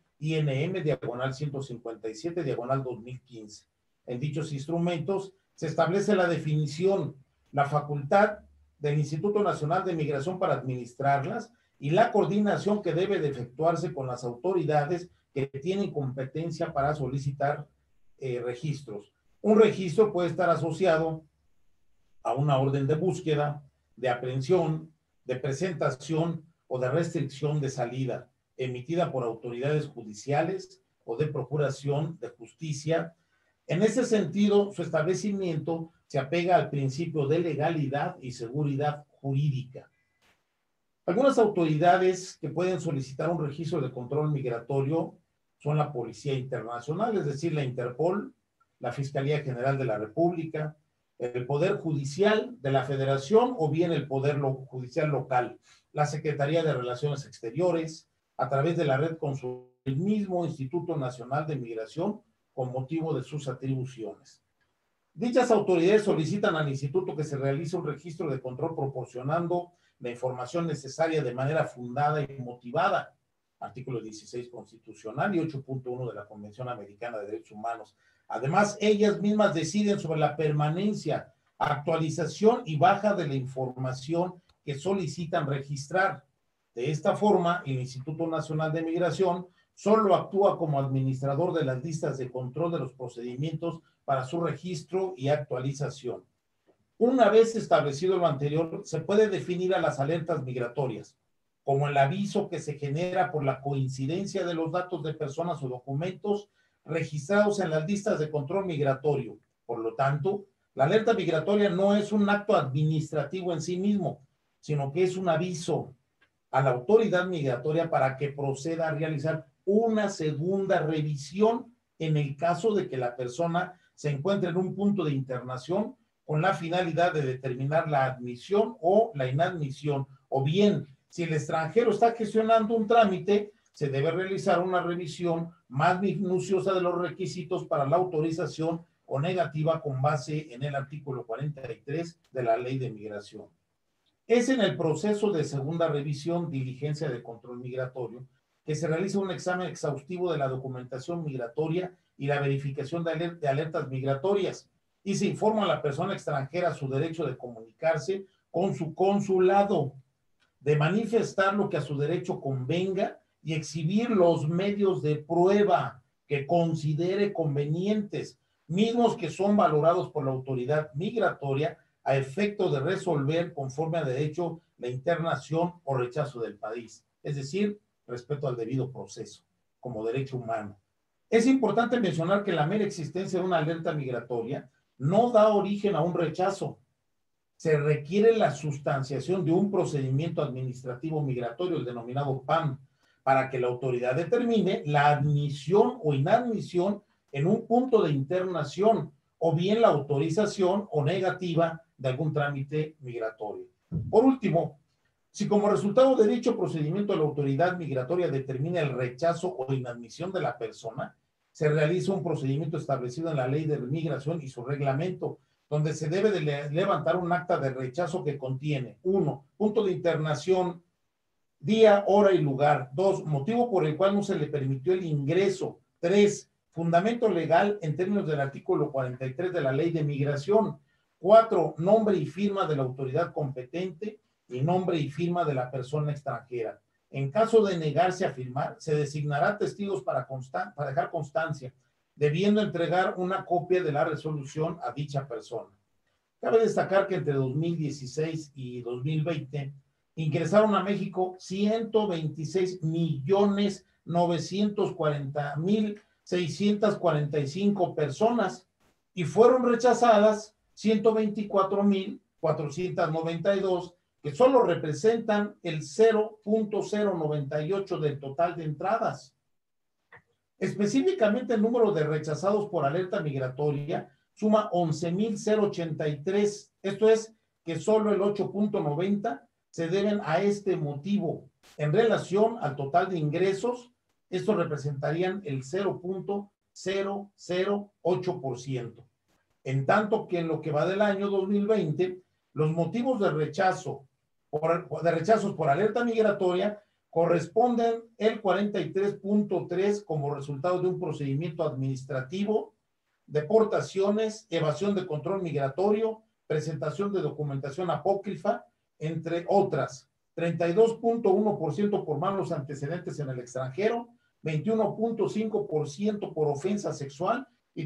INM/157/2015. En dichos instrumentos se establece la definición, la facultad del Instituto Nacional de Migración para administrarlas y la coordinación que debe de efectuarse con las autoridades que tienen competencia para solicitar registros. Un registro puede estar asociado a una orden de búsqueda, de aprehensión, de presentación o de restricción de salida, emitida por autoridades judiciales o de procuración de justicia. En ese sentido, su establecimiento se apega al principio de legalidad y seguridad jurídica. Algunas autoridades que pueden solicitar un registro de control migratorio son la Policía Internacional, es decir, la Interpol, la Fiscalía General de la República, el Poder Judicial de la Federación o bien el Poder Judicial local, la Secretaría de Relaciones Exteriores, a través de la red consular, el mismo Instituto Nacional de Migración con motivo de sus atribuciones. Dichas autoridades solicitan al instituto que se realice un registro de control proporcionando la información necesaria de manera fundada y motivada, artículo 16 constitucional y 8.1 de la Convención Americana de Derechos Humanos. Además, ellas mismas deciden sobre la permanencia, actualización y baja de la información que solicitan registrar. De esta forma, el Instituto Nacional de Migración solo actúa como administrador de las listas de control de los procedimientos para su registro y actualización. Una vez establecido lo anterior, se puede definir a las alertas migratorias como el aviso que se genera por la coincidencia de los datos de personas o documentos registrados en las listas de control migratorio. Por lo tanto, la alerta migratoria no es un acto administrativo en sí mismo, sino que es un aviso a la autoridad migratoria para que proceda a realizar una segunda revisión en el caso de que la persona se encuentre en un punto de internación con la finalidad de determinar la admisión o la inadmisión, o bien, si el extranjero está gestionando un trámite, se debe realizar una revisión más minuciosa de los requisitos para la autorización o negativa con base en el artículo 43 de la Ley de Migración. Es en el proceso de segunda revisión, diligencia de control migratorio, que se realiza un examen exhaustivo de la documentación migratoria y la verificación de alertas migratorias, y se informa a la persona extranjera su derecho de comunicarse con su consulado, de manifestar lo que a su derecho convenga y exhibir los medios de prueba que considere convenientes, mismos que son valorados por la autoridad migratoria a efecto de resolver conforme a derecho la internación o rechazo del país, es decir, respeto al debido proceso, como derecho humano. Es importante mencionar que la mera existencia de una alerta migratoria no da origen a un rechazo. Se requiere la sustanciación de un procedimiento administrativo migratorio, el denominado PAM, para que la autoridad determine la admisión o inadmisión en un punto de internación, o bien la autorización o negativa de algún trámite migratorio. Por último, si como resultado de dicho procedimiento la autoridad migratoria determina el rechazo o inadmisión de la persona, se realiza un procedimiento establecido en la Ley de Migración y su reglamento, donde se debe de levantar un acta de rechazo que contiene: 1, punto de internación, día, hora y lugar; 2, motivo por el cual no se le permitió el ingreso; 3, fundamento legal en términos del artículo 43 de la Ley de Migración; 4, nombre y firma de la autoridad competente y nombre y firma de la persona extranjera. En caso de negarse a firmar, se designará testigos para dejar constancia, debiendo entregar una copia de la resolución a dicha persona. Cabe destacar que entre 2016 y 2020 ingresaron a México 126.940.645 personas y fueron rechazadas 124.492, que solo representan el 0.098 del total de entradas. Específicamente, el número de rechazados por alerta migratoria suma 11.083. Esto es que solo el 8.90 se deben a este motivo. En relación al total de ingresos, estos representarían el 0.008%. En tanto que en lo que va del año 2020, los motivos de rechazos por alerta migratoria corresponden el 43.3 como resultado de un procedimiento administrativo, deportaciones, evasión de control migratorio, presentación de documentación apócrifa, entre otras. 32.1% por malos antecedentes en el extranjero, 21.5% por ofensa sexual y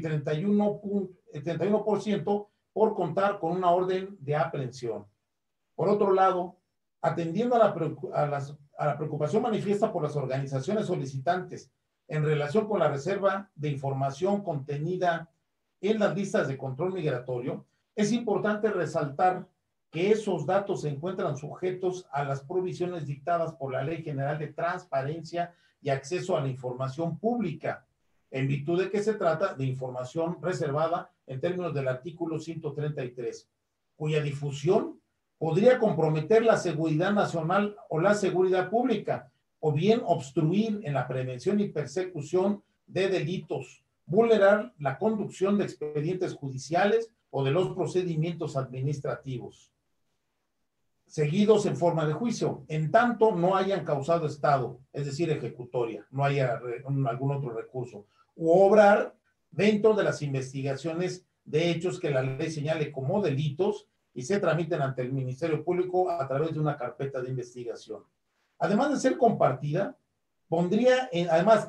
31% por contar con una orden de aprehensión. Por otro lado, atendiendo a la preocupación manifiesta por las organizaciones solicitantes en relación con la reserva de información contenida en las listas de control migratorio, es importante resaltar que esos datos se encuentran sujetos a las provisiones dictadas por la Ley General de Transparencia y Acceso a la Información Pública, en virtud de que se trata de información reservada en términos del artículo 133, cuya difusión podría comprometer la seguridad nacional o la seguridad pública, o bien obstruir en la prevención y persecución de delitos, vulnerar la conducción de expedientes judiciales o de los procedimientos administrativos seguidos en forma de juicio, en tanto no hayan causado estado, es decir, ejecutoria, no haya algún otro recurso, u obrar dentro de las investigaciones de hechos que la ley señale como delitos y se tramiten ante el Ministerio Público a través de una carpeta de investigación. Además de ser compartida, pondría en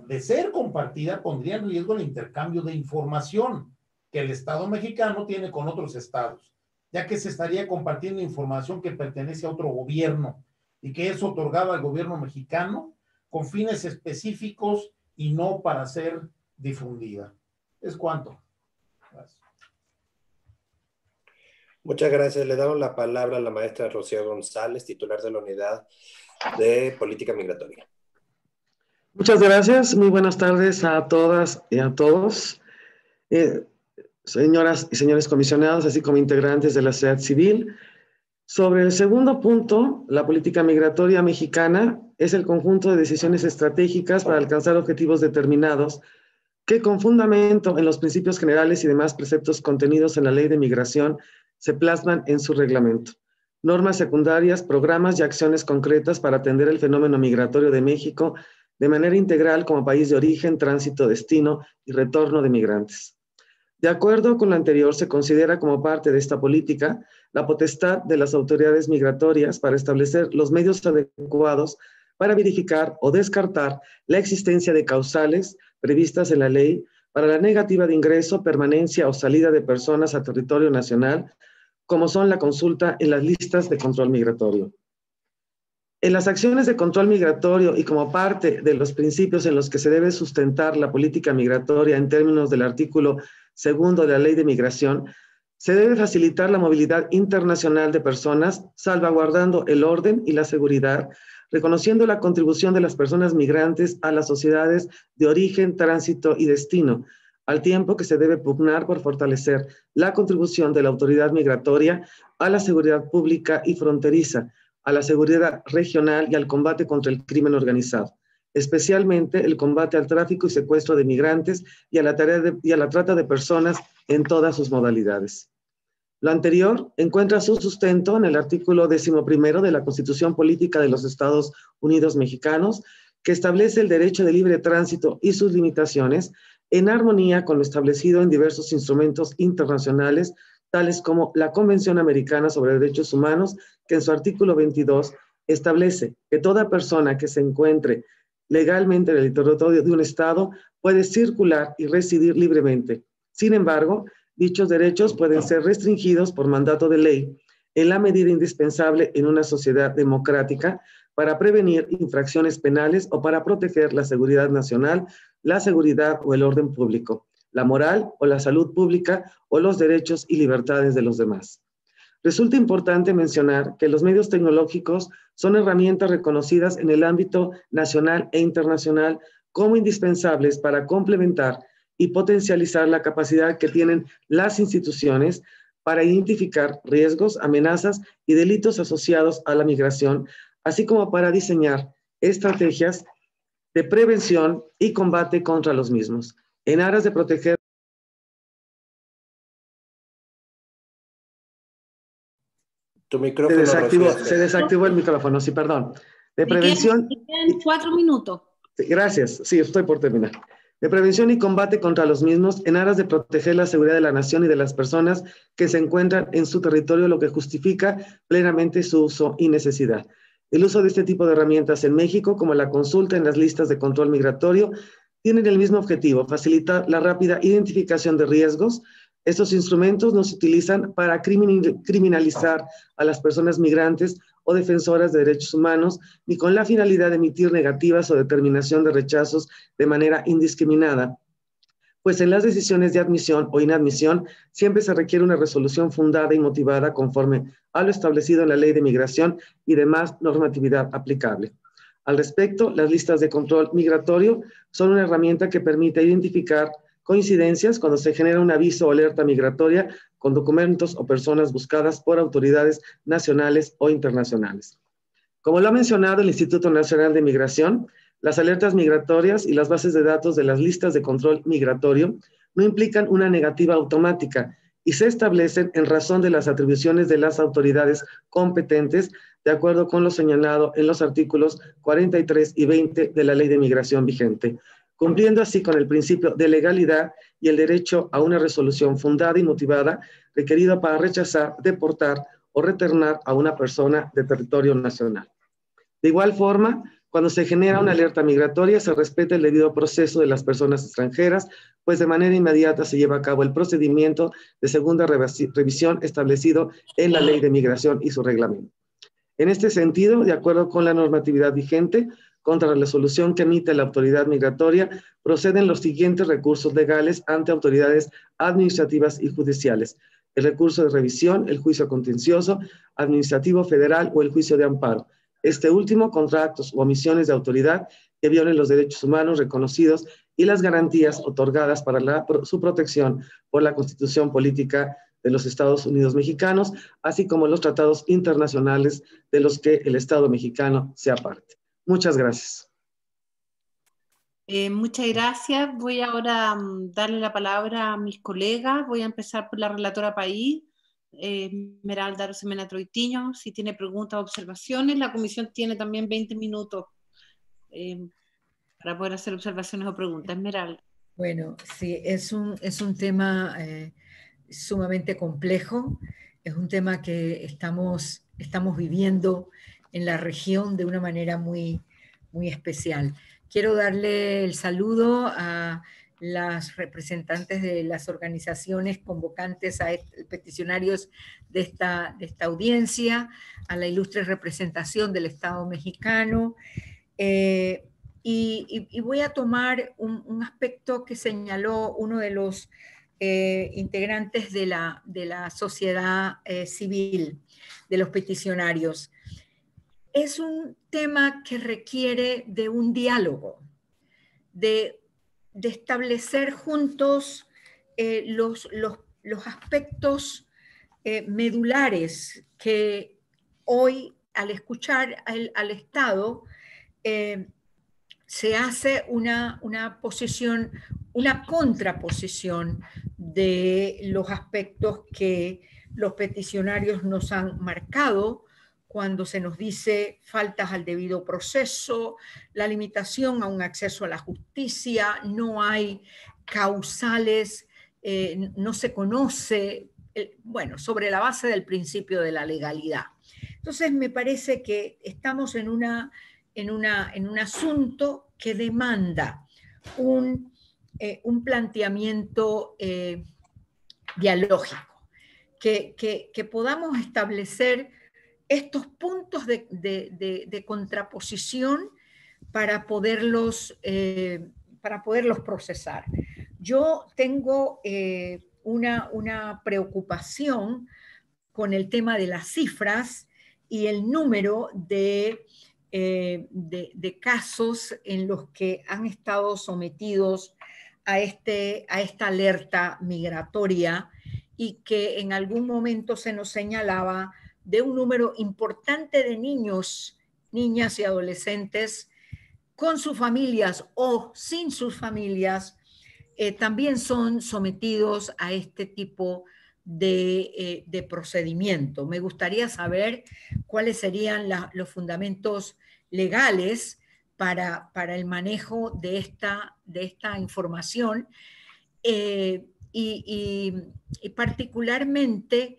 riesgo el intercambio de información que el Estado mexicano tiene con otros estados, ya que se estaría compartiendo información que pertenece a otro gobierno y que es otorgada al gobierno mexicano con fines específicos y no para ser difundida. ¿Es cuánto? Gracias. Muchas gracias. Le damos la palabra a la maestra Rocío González, titular de la Unidad de Política Migratoria. Muchas gracias. Muy buenas tardes a todas y a todos. Señoras y señores comisionados, así como integrantes de la sociedad civil. Sobre el segundo punto, la política migratoria mexicana es el conjunto de decisiones estratégicas para alcanzar objetivos determinados que con fundamento en los principios generales y demás preceptos contenidos en la Ley de Migración se plasman en su reglamento. Normas secundarias, programas y acciones concretas para atender el fenómeno migratorio de México de manera integral como país de origen, tránsito, destino y retorno de migrantes. De acuerdo con lo anterior, se considera como parte de esta política la potestad de las autoridades migratorias para establecer los medios adecuados para verificar o descartar la existencia de causales previstas en la ley para la negativa de ingreso, permanencia o salida de personas a territorio nacional, como son la consulta en las listas de control migratorio. En las acciones de control migratorio y como parte de los principios en los que se debe sustentar la política migratoria en términos del artículo 2 de la Ley de Migración, se debe facilitar la movilidad internacional de personas, salvaguardando el orden y la seguridad, reconociendo la contribución de las personas migrantes a las sociedades de origen, tránsito y destino, al tiempo que se debe pugnar por fortalecer la contribución de la autoridad migratoria a la seguridad pública y fronteriza, a la seguridad regional y al combate contra el crimen organizado, especialmente el combate al tráfico y secuestro de migrantes y a la trata de personas en todas sus modalidades. Lo anterior encuentra su sustento en el artículo 11 de la Constitución Política de los Estados Unidos Mexicanos, que establece el derecho de libre tránsito y sus limitaciones en armonía con lo establecido en diversos instrumentos internacionales, tales como la Convención Americana sobre Derechos Humanos, que en su artículo 22 establece que toda persona que se encuentre legalmente en el territorio de un Estado puede circular y residir libremente. Sin embargo, dichos derechos pueden ser restringidos por mandato de ley en la medida indispensable en una sociedad democrática para prevenir infracciones penales o para proteger la seguridad nacional, la seguridad o el orden público, la moral o la salud pública o los derechos y libertades de los demás. Resulta importante mencionar que los medios tecnológicos son herramientas reconocidas en el ámbito nacional e internacional como indispensables para complementar y potencializar la capacidad que tienen las instituciones para identificar riesgos, amenazas y delitos asociados a la migración, así como para diseñar estrategias de prevención y combate contra los mismos, en aras de proteger. Tu micrófono. Se desactivó el micrófono, sí, perdón. De prevención. Me quedan 4 minutos. Gracias, sí, estoy por terminar. De prevención y combate contra los mismos en aras de proteger la seguridad de la nación y de las personas que se encuentran en su territorio, lo que justifica plenamente su uso y necesidad. El uso de este tipo de herramientas en México, como la consulta en las listas de control migratorio, tienen el mismo objetivo, facilitar la rápida identificación de riesgos. Estos instrumentos no se utilizan para criminalizar a las personas migrantes o defensoras de derechos humanos, ni con la finalidad de emitir negativas o determinación de rechazos de manera indiscriminada, pues en las decisiones de admisión o inadmisión siempre se requiere una resolución fundada y motivada conforme a lo establecido en la Ley de Migración y demás normatividad aplicable. Al respecto, las listas de control migratorio son una herramienta que permite identificar coincidencias cuando se genera un aviso o alerta migratoria con documentos o personas buscadas por autoridades nacionales o internacionales. Como lo ha mencionado el Instituto Nacional de Migración, las alertas migratorias y las bases de datos de las listas de control migratorio no implican una negativa automática y se establecen en razón de las atribuciones de las autoridades competentes, de acuerdo con lo señalado en los artículos 43 y 20 de la Ley de Migración vigente, cumpliendo así con el principio de legalidad y el derecho a una resolución fundada y motivada requerida para rechazar, deportar o retornar a una persona de territorio nacional. De igual forma, cuando se genera una alerta migratoria, se respeta el debido proceso de las personas extranjeras, pues de manera inmediata se lleva a cabo el procedimiento de segunda revisión establecido en la Ley de Migración y su reglamento. En este sentido, de acuerdo con la normatividad vigente, contra la resolución que emite la autoridad migratoria, proceden los siguientes recursos legales ante autoridades administrativas y judiciales: el recurso de revisión, el juicio contencioso, administrativo federal o el juicio de amparo. Este último contra actos o omisiones de autoridad que violen los derechos humanos reconocidos y las garantías otorgadas para su protección por la Constitución Política de los Estados Unidos Mexicanos, así como los tratados internacionales de los que el Estado mexicano sea parte. Muchas gracias. Muchas gracias. Voy ahora a darle la palabra a mis colegas. Voy a empezar por la relatora país, Esmeralda Arosemena Troitiño. Si tiene preguntas o observaciones, la comisión tiene también 20 minutos para poder hacer observaciones o preguntas. Esmeralda. Bueno, sí, es un tema sumamente complejo. Es un tema que estamos viviendo en la región de una manera muy, muy especial. Quiero darle el saludo a las representantes de las organizaciones convocantes a peticionarios de esta audiencia, a la ilustre representación del Estado mexicano, y voy a tomar un aspecto que señaló uno de los integrantes de la sociedad civil, de los peticionarios. Es un tema que requiere de un diálogo, de establecer juntos los aspectos medulares que hoy, al escuchar al Estado, se hace una posición, una contraposición de los aspectos que los peticionarios nos han marcado cuando se nos dice faltas al debido proceso, la limitación a un acceso a la justicia, no hay causales, no se conoce, bueno, sobre la base del principio de la legalidad. Entonces me parece que estamos en un asunto que demanda un planteamiento dialógico, que podamos establecer estos puntos de contraposición para poderlos procesar. Yo tengo una preocupación con el tema de las cifras y el número de casos en los que han estado sometidos a esta alerta migratoria, y que en algún momento se nos señalaba de un número importante de niños, niñas y adolescentes con sus familias o sin sus familias, también son sometidos a este tipo de procedimiento. Me gustaría saber cuáles serían los fundamentos legales para el manejo de esta información, y particularmente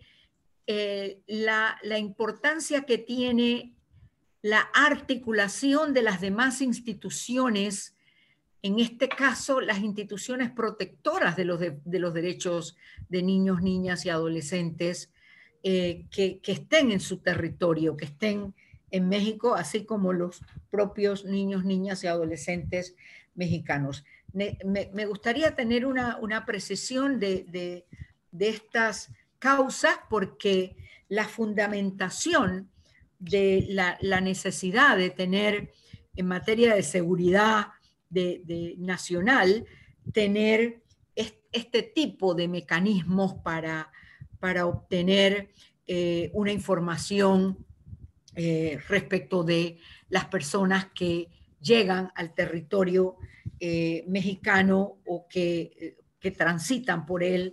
la importancia que tiene la articulación de las demás instituciones en este caso, las instituciones protectoras de los derechos de niños, niñas y adolescentes que estén en su territorio, que estén en México, así como los propios niños, niñas y adolescentes mexicanos. Me gustaría tener una precisión de estas causas, porque la fundamentación de la necesidad de tener en materia de seguridad nacional, tener este tipo de mecanismos para obtener una información respecto de las personas que llegan al territorio mexicano o que transitan por él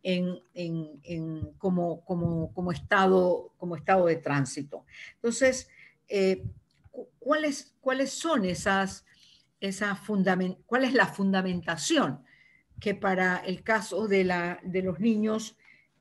como estado de tránsito. Entonces, ¿cuáles son cuál es la fundamentación que para el caso de los niños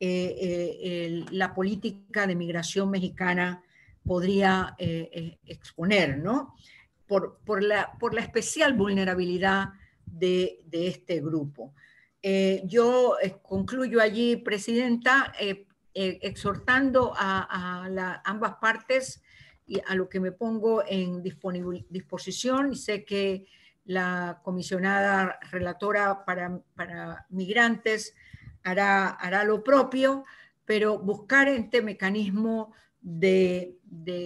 la política de migración mexicana podría exponer, ¿no? Por la especial vulnerabilidad de este grupo. Yo concluyo allí, Presidenta, exhortando a ambas partes y a lo que me pongo en disposición, y sé que la comisionada relatora para migrantes hará lo propio, pero buscar este mecanismo de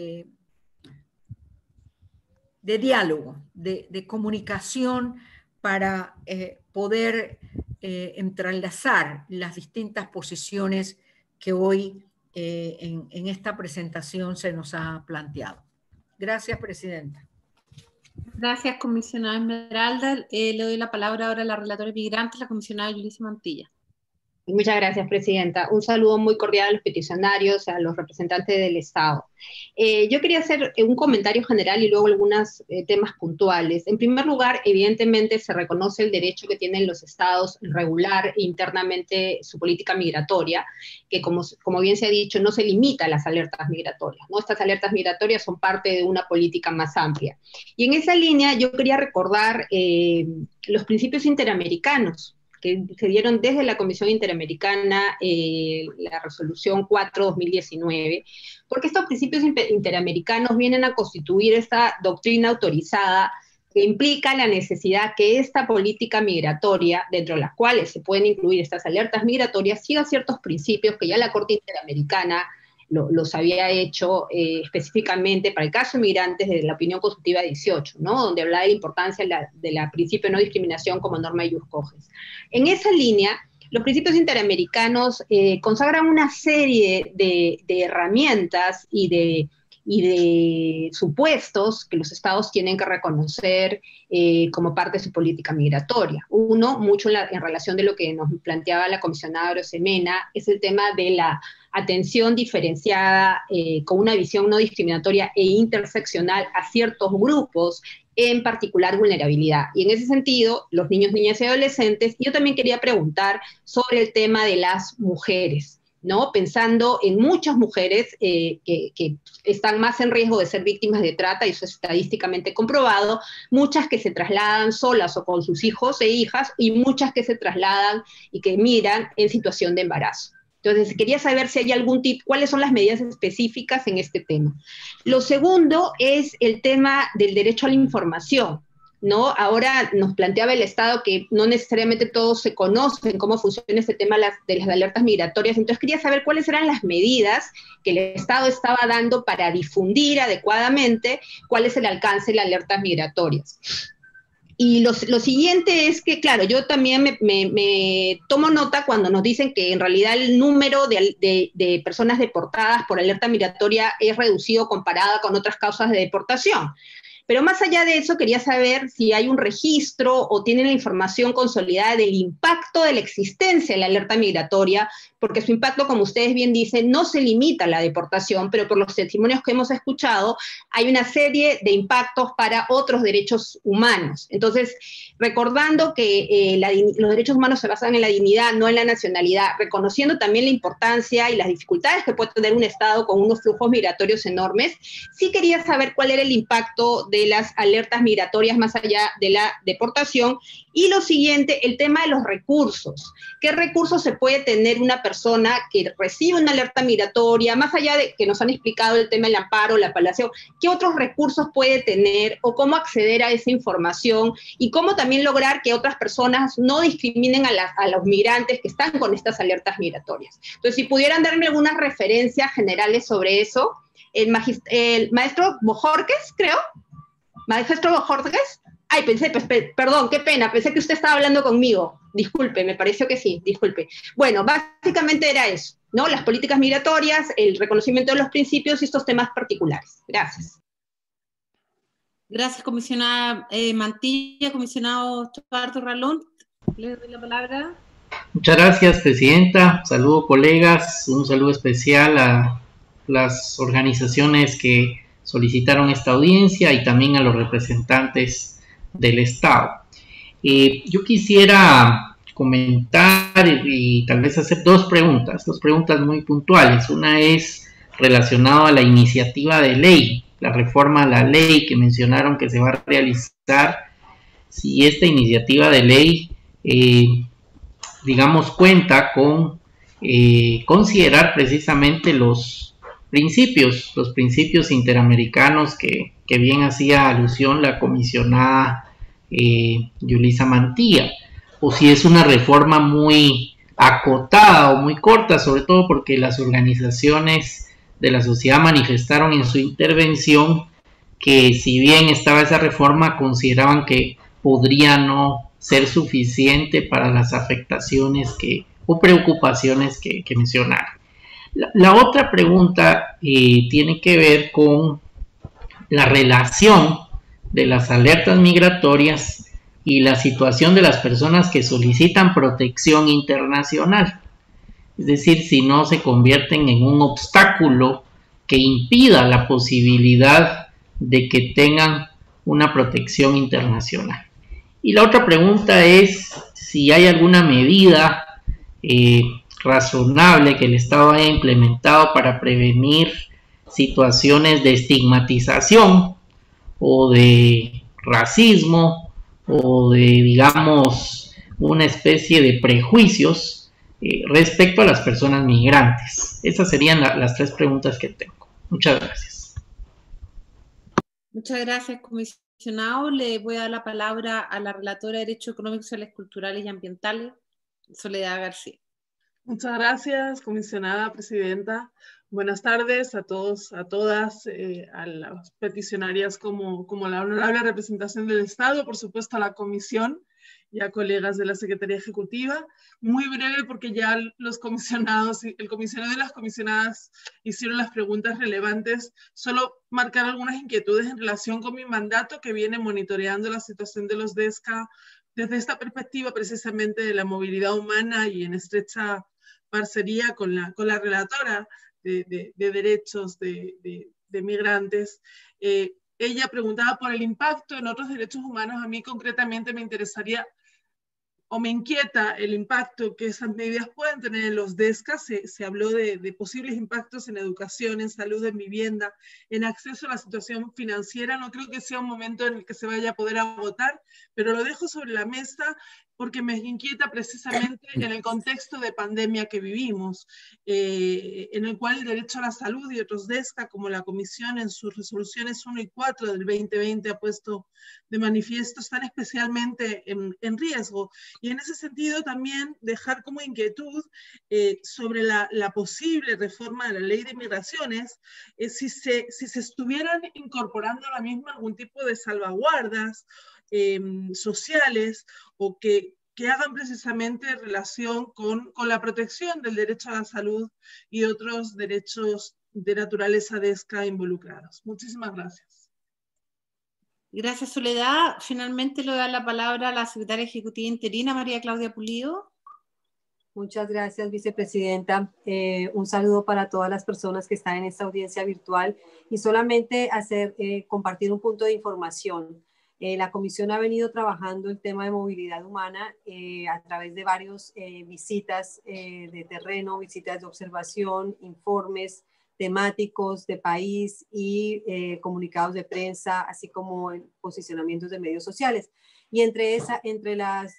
diálogo, de comunicación para poder entrelazar las distintas posiciones que hoy en esta presentación se nos ha planteado. Gracias, Presidenta. Gracias, comisionada Esmeralda. Le doy la palabra ahora a la relatora de migrantes, la comisionada Yulisa Mantilla. Muchas gracias, Presidenta. Un saludo muy cordial a los peticionarios, a los representantes del Estado. Yo quería hacer un comentario general y luego algunos temas puntuales. En primer lugar, evidentemente se reconoce el derecho que tienen los Estados regular internamente su política migratoria, que como bien se ha dicho, no se limita a las alertas migratorias, ¿no? Estas alertas migratorias son parte de una política más amplia. Y en esa línea yo quería recordar los principios interamericanos que se dieron desde la Comisión Interamericana, la resolución 4/2019, porque estos principios interamericanos vienen a constituir esta doctrina autorizada que implica la necesidad que esta política migratoria, dentro de las cuales se pueden incluir estas alertas migratorias, siga ciertos principios que ya la Corte Interamericana los había hecho específicamente para el caso de migrantes de la opinión consultiva 18, ¿no? Donde hablaba de la importancia del principio de no discriminación como norma de ius cogens. En esa línea, los principios interamericanos consagran una serie de herramientas y de supuestos que los Estados tienen que reconocer como parte de su política migratoria. Uno, mucho en relación de lo que nos planteaba la comisionada Arosemena, es el tema de la atención diferenciada con una visión no discriminatoria e interseccional a ciertos grupos, en particular vulnerabilidad. Y en ese sentido, los niños, niñas y adolescentes, yo también quería preguntar sobre el tema de las mujeres, ¿no? Pensando en muchas mujeres que están más en riesgo de ser víctimas de trata, y eso es estadísticamente comprobado, muchas que se trasladan solas o con sus hijos e hijas, y muchas que se trasladan y que migran en situación de embarazo. Entonces, quería saber si hay algún tip, cuáles son las medidas específicas en este tema. Lo segundo es el tema del derecho a la información, ¿no? Ahora nos planteaba el Estado que no necesariamente todos se conocen cómo funciona este tema de las alertas migratorias, entonces quería saber cuáles eran las medidas que el Estado estaba dando para difundir adecuadamente cuál es el alcance de las alertas migratorias. Y lo siguiente es que, claro, yo también me tomo nota cuando nos dicen que en realidad el número de personas deportadas por alerta migratoria es reducido comparada con otras causas de deportación. Pero más allá de eso, quería saber si hay un registro o tienen la información consolidada del impacto de la existencia de la alerta migratoria, porque su impacto, como ustedes bien dicen, no se limita a la deportación, pero por los testimonios que hemos escuchado, hay una serie de impactos para otros derechos humanos. Entonces, recordando que los derechos humanos se basan en la dignidad, no en la nacionalidad, reconociendo también la importancia y las dificultades que puede tener un Estado con unos flujos migratorios enormes, sí quería saber cuál era el impacto de de las alertas migratorias más allá de la deportación. Y lo siguiente, el tema de los recursos. ¿Qué recursos se puede tener una persona que recibe una alerta migratoria, más allá de que nos han explicado el tema del amparo, la apelación? ¿Qué otros recursos puede tener o cómo acceder a esa información y cómo también lograr que otras personas no discriminen a los migrantes que están con estas alertas migratorias? Entonces, si pudieran darme algunas referencias generales sobre eso. El maestro Bojorquez, creo. Maestro Bojorquez. Ay, perdón, qué pena, pensé que usted estaba hablando conmigo. Disculpe, me pareció que sí, disculpe. Bueno, básicamente era eso, ¿no? Las políticas migratorias, el reconocimiento de los principios y estos temas particulares. Gracias. Gracias, comisionada Mantilla. Comisionado Eduardo Ralón, le doy la palabra. Muchas gracias, presidenta. Saludo, colegas. Un saludo especial a las organizaciones que solicitaron esta audiencia y también a los representantes del Estado. Yo quisiera comentar y tal vez hacer dos preguntas muy puntuales. Una es relacionada a la iniciativa de ley, la reforma a la ley que mencionaron que se va a realizar. Si esta iniciativa de ley, digamos, cuenta con considerar precisamente los principios interamericanos que bien hacía alusión la comisionada Yulisa Mantilla, o si es una reforma muy acotada o muy corta, sobre todo porque las organizaciones de la sociedad manifestaron en su intervención que si bien estaba esa reforma, consideraban que podría no ser suficiente para las afectaciones o preocupaciones que mencionaron. La otra pregunta tiene que ver con la relación de las alertas migratorias y la situación de las personas que solicitan protección internacional. Es decir, si no se convierten en un obstáculo que impida la posibilidad de que tengan una protección internacional. Y la otra pregunta es si hay alguna medida razonable que el Estado haya implementado para prevenir situaciones de estigmatización o de racismo o de, digamos, una especie de prejuicios respecto a las personas migrantes. Esas serían las tres preguntas que tengo. Muchas gracias. Muchas gracias, comisionado. Le voy a dar la palabra a la relatora de Derechos Económicos, Sociales, Culturales y Ambientales, Soledad García. Muchas gracias, comisionada presidenta. Buenas tardes a todos, a todas, a las peticionarias como la honorable representación del Estado, por supuesto a la comisión y a colegas de la Secretaría Ejecutiva. Muy breve porque ya los comisionados, el comisionado y las comisionadas hicieron las preguntas relevantes. Solo marcar algunas inquietudes en relación con mi mandato que viene monitoreando la situación de los DESCA desde esta perspectiva precisamente de la movilidad humana y en estrecha parcería con la relatora de derechos de migrantes. Ella preguntaba por el impacto en otros derechos humanos. A mí concretamente me interesaría o me inquieta el impacto que esas medidas pueden tener en los DESCA. Se habló de posibles impactos en educación, en salud, en vivienda, en acceso a la situación financiera. No creo que sea un momento en el que se vaya a poder agotar, pero lo dejo sobre la mesa porque me inquieta precisamente en el contexto de pandemia que vivimos, en el cual el derecho a la salud y otros DESCA, como la Comisión en sus resoluciones 1 y 4 del 2020 ha puesto de manifiesto, están especialmente en riesgo. Y en ese sentido también dejar como inquietud sobre la posible reforma de la ley de migraciones, si se estuvieran incorporando ahora mismo algún tipo de salvaguardas sociales o que hagan precisamente relación con la protección del derecho a la salud y otros derechos de naturaleza DESCA involucrados. Muchísimas gracias. Gracias, Soledad. Finalmente le doy la palabra a la secretaria ejecutiva interina, María Claudia Pulido. Muchas gracias, vicepresidenta. Un saludo para todas las personas que están en esta audiencia virtual y solamente compartir un punto de información. La comisión ha venido trabajando el tema de movilidad humana a través de varias visitas de terreno, visitas de observación, informes, temáticos de país y comunicados de prensa, así como en posicionamientos de medios sociales. Y entre las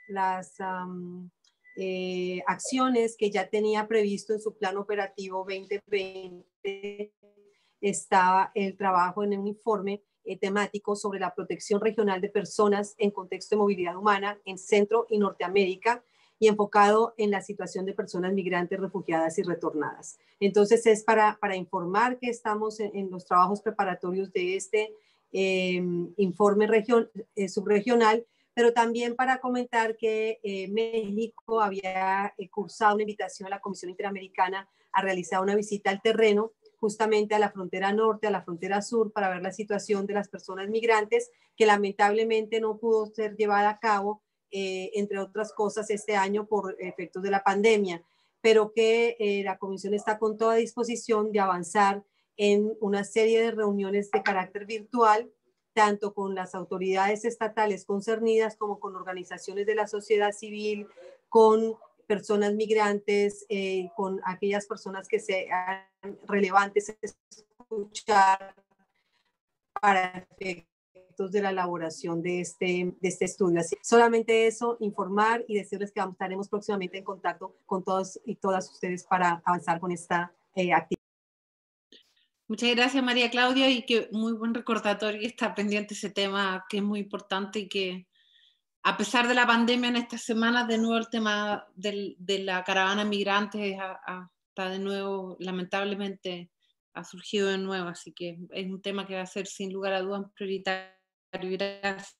acciones que ya tenía previsto en su plan operativo 2020 estaba el trabajo en un informe temático sobre la protección regional de personas en contexto de movilidad humana en Centro y Norteamérica, y enfocado en la situación de personas migrantes, refugiadas y retornadas. Entonces es para informar que estamos en los trabajos preparatorios de este informe subregional, pero también para comentar que México había cursado una invitación a la Comisión Interamericana a realizar una visita al terreno, justamente a la frontera norte, a la frontera sur, para ver la situación de las personas migrantes, que lamentablemente no pudo ser llevada a cabo, entre otras cosas, este año por efectos de la pandemia, pero que la Comisión está con toda disposición de avanzar en una serie de reuniones de carácter virtual, tanto con las autoridades estatales concernidas como con organizaciones de la sociedad civil, con personas migrantes, con aquellas personas que sean relevantes escuchar para efectos de la elaboración de este estudio. Así, solamente eso, informar y decirles que estaremos próximamente en contacto con todos y todas ustedes para avanzar con esta actividad. Muchas gracias, María Claudia, y que muy buen recordatorio que está pendiente ese tema, que es muy importante, y que a pesar de la pandemia en estas semanas, de nuevo el tema de la caravana migrante está de nuevo, lamentablemente, ha surgido de nuevo, así que es un tema que va a ser sin lugar a dudas prioritario. Gracias.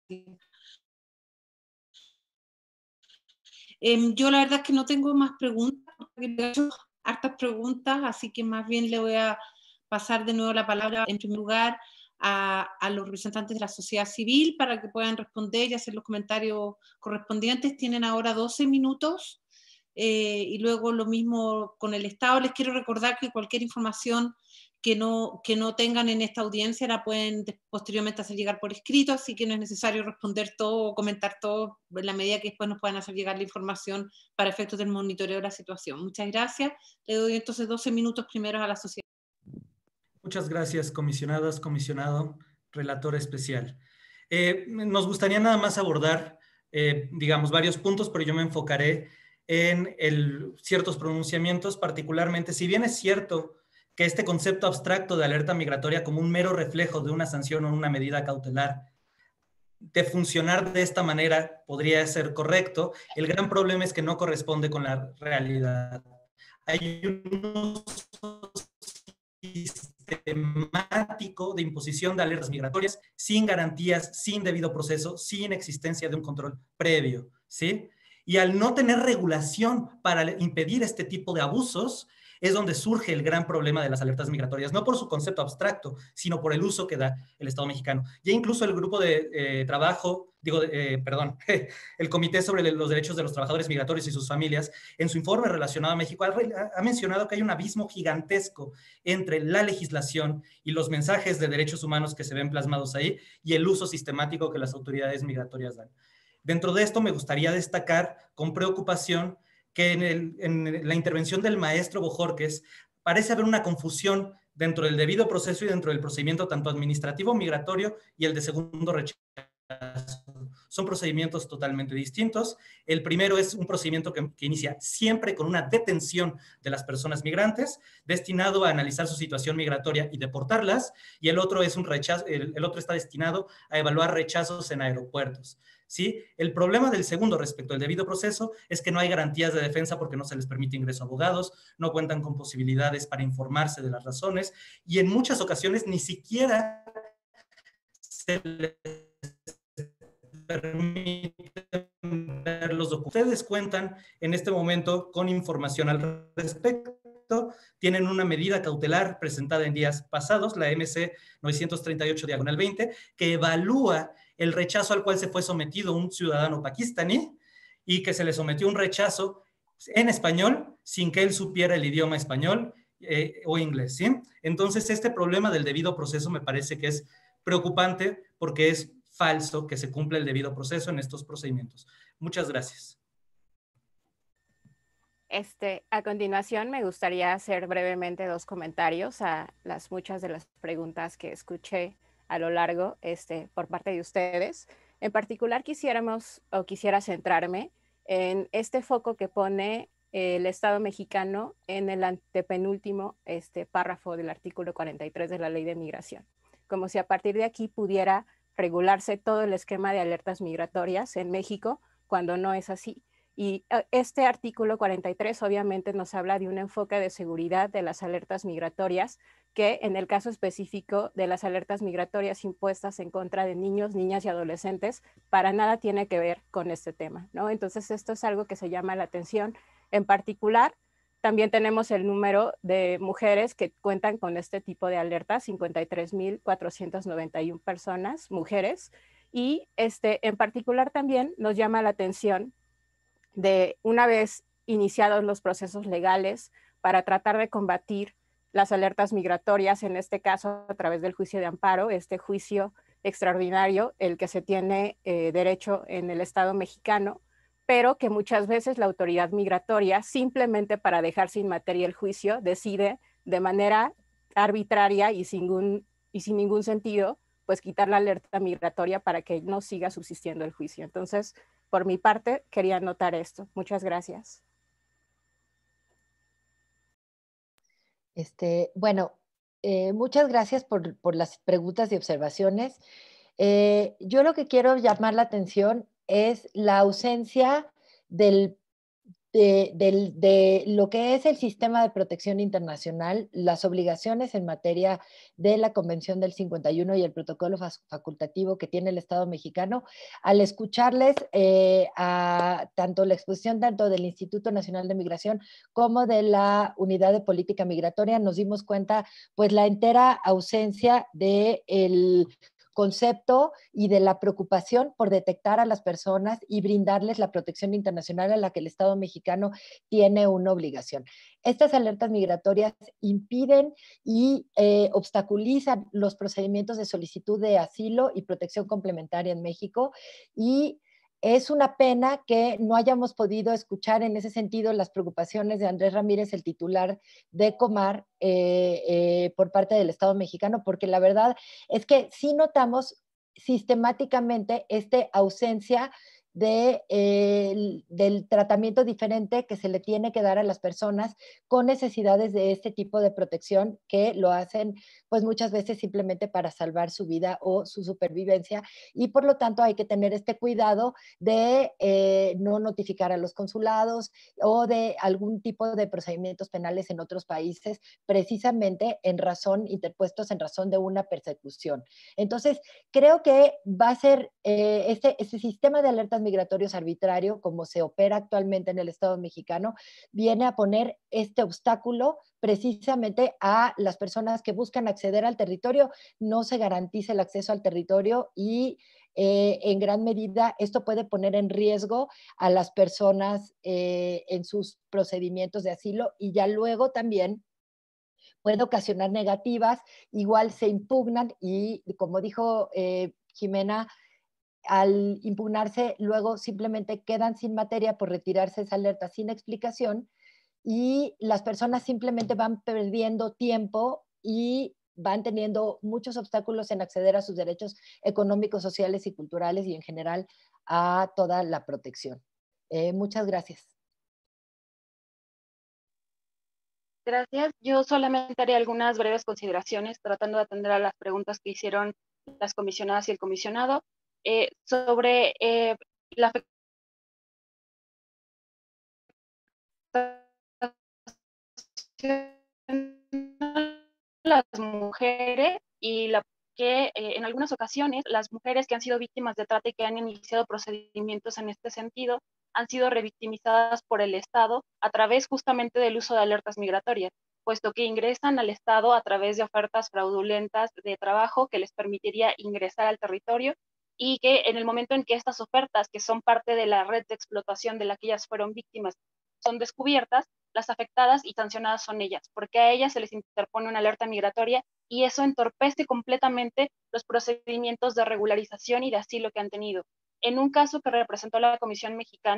Yo la verdad es que no tengo más preguntas, porque he hecho hartas preguntas, así que más bien le voy a pasar de nuevo la palabra, en primer lugar, a los representantes de la sociedad civil para que puedan responder y hacer los comentarios correspondientes. Tienen ahora 12 minutos y luego lo mismo con el Estado. Les quiero recordar que cualquier información que no tengan en esta audiencia la pueden posteriormente hacer llegar por escrito, así que no es necesario responder todo o comentar todo en la medida que después nos puedan hacer llegar la información para efectos del monitoreo de la situación. Muchas gracias. Le doy entonces 12 minutos primero a la sociedad. Muchas gracias, comisionadas, comisionado, relator especial. Nos gustaría nada más abordar, digamos, varios puntos, pero yo me enfocaré en ciertos pronunciamientos, particularmente, si bien es cierto que este concepto abstracto de alerta migratoria como un mero reflejo de una sanción o una medida cautelar, de funcionar de esta manera podría ser correcto, el gran problema es que no corresponde con la realidad. Hay un sistemático de imposición de alertas migratorias sin garantías, sin debido proceso, sin existencia de un control previo, ¿sí? Y al no tener regulación para impedir este tipo de abusos, es donde surge el gran problema de las alertas migratorias, no por su concepto abstracto, sino por el uso que da el Estado mexicano. Ya incluso el grupo de trabajo, el Comité sobre los Derechos de los Trabajadores Migratorios y sus Familias, en su informe relacionado a México, ha mencionado que hay un abismo gigantesco entre la legislación y los mensajes de derechos humanos que se ven plasmados ahí y el uso sistemático que las autoridades migratorias dan. Dentro de esto me gustaría destacar con preocupación que en la intervención del maestro Bojorquez parece haber una confusión dentro del debido proceso y dentro del procedimiento tanto administrativo migratorio y el de segundo rechazo. Son procedimientos totalmente distintos. El primero es un procedimiento que inicia siempre con una detención de las personas migrantes, destinado a analizar su situación migratoria y deportarlas, y el otro es un rechazo, el otro está destinado a evaluar rechazos en aeropuertos. ¿Sí? El problema del segundo respecto al debido proceso es que no hay garantías de defensa porque no se les permite ingreso a abogados, no cuentan con posibilidades para informarse de las razones y en muchas ocasiones ni siquiera se les permite ver los documentos. Ustedes cuentan en este momento con información al respecto. Tienen una medida cautelar presentada en días pasados, la MC 938/20, que evalúa el rechazo al cual se fue sometido un ciudadano pakistaní y que se le sometió un rechazo en español sin que él supiera el idioma español o inglés, ¿sí? Entonces, este problema del debido proceso me parece que es preocupante porque es falso que se cumpla el debido proceso en estos procedimientos. Muchas gracias. A continuación, me gustaría hacer brevemente 2 comentarios a las muchas de las preguntas que escuché a lo largo por parte de ustedes. En particular, quisiera centrarme en este foco que pone el Estado mexicano en el antepenúltimo párrafo del artículo 43 de la Ley de Migración, como si a partir de aquí pudiera regularse todo el esquema de alertas migratorias en México, cuando no es así. Y este artículo 43 obviamente nos habla de un enfoque de seguridad de las alertas migratorias, que en el caso específico de las alertas migratorias impuestas en contra de niños, niñas y adolescentes, para nada tiene que ver con este tema, ¿no? Entonces esto es algo que se llama la atención. En particular, también tenemos el número de mujeres que cuentan con este tipo de alertas, 53,491 personas, mujeres, y en particular también nos llama la atención de una vez iniciados los procesos legales para tratar de combatir las alertas migratorias, en este caso a través del juicio de amparo, este juicio extraordinario, el que se tiene derecho en el Estado mexicano, pero que muchas veces la autoridad migratoria, simplemente para dejar sin materia el juicio, decide de manera arbitraria y sin ningún sentido, pues quitar la alerta migratoria para que no siga subsistiendo el juicio. Entonces, por mi parte, quería anotar esto. Muchas gracias. Bueno, muchas gracias por las preguntas y observaciones. Yo lo que quiero llamar la atención es la ausencia de lo que es el sistema de protección internacional, las obligaciones en materia de la Convención del 51 y el protocolo facultativo que tiene el Estado mexicano. Al escucharles a tanto la exposición tanto del Instituto Nacional de Migración como de la Unidad de Política Migratoria, nos dimos cuenta pues la entera ausencia de el concepto y de la preocupación por detectar a las personas y brindarles la protección internacional a la que el Estado mexicano tiene una obligación. Estas alertas migratorias impiden y obstaculizan los procedimientos de solicitud de asilo y protección complementaria en México, y es una pena que no hayamos podido escuchar en ese sentido las preocupaciones de Andrés Ramírez, el titular de Comar, por parte del Estado mexicano, porque la verdad es que sí notamos sistemáticamente esta ausencia del tratamiento diferente que se le tiene que dar a las personas con necesidades de este tipo de protección, que lo hacen pues muchas veces simplemente para salvar su vida o su supervivencia, y por lo tanto hay que tener este cuidado de no notificar a los consulados o de algún tipo de procedimientos penales en otros países, precisamente interpuestos en razón de una persecución. Entonces, creo que va a ser este sistema de alertas migratorios arbitrario, como se opera actualmente en el Estado mexicano, viene a poner este obstáculo precisamente a las personas que buscan acceder al territorio. No se garantiza el acceso al territorio y en gran medida esto puede poner en riesgo a las personas en sus procedimientos de asilo, y ya luego también puede ocasionar negativas, igual se impugnan y, como dijo Jimena, al impugnarse luego simplemente quedan sin materia por retirarse esa alerta sin explicación, y las personas simplemente van perdiendo tiempo y van teniendo muchos obstáculos en acceder a sus derechos económicos, sociales y culturales, y en general a toda la protección. Muchas gracias. Gracias. Yo solamente haré algunas breves consideraciones tratando de atender a las preguntas que hicieron las comisionadas y el comisionado sobre la las mujeres y que en algunas ocasiones las mujeres que han sido víctimas de trata y que han iniciado procedimientos en este sentido han sido revictimizadas por el Estado a través justamente del uso de alertas migratorias, puesto que ingresan al Estado a través de ofertas fraudulentas de trabajo que les permitiría ingresar al territorio, y que en el momento en que estas ofertas, que son parte de la red de explotación de la que ellas fueron víctimas, son descubiertas, las afectadas y sancionadas son ellas, porque a ellas se les interpone una alerta migratoria y eso entorpece completamente los procedimientos de regularización y de asilo que han tenido. En un caso que representó la Comisión Mexicana,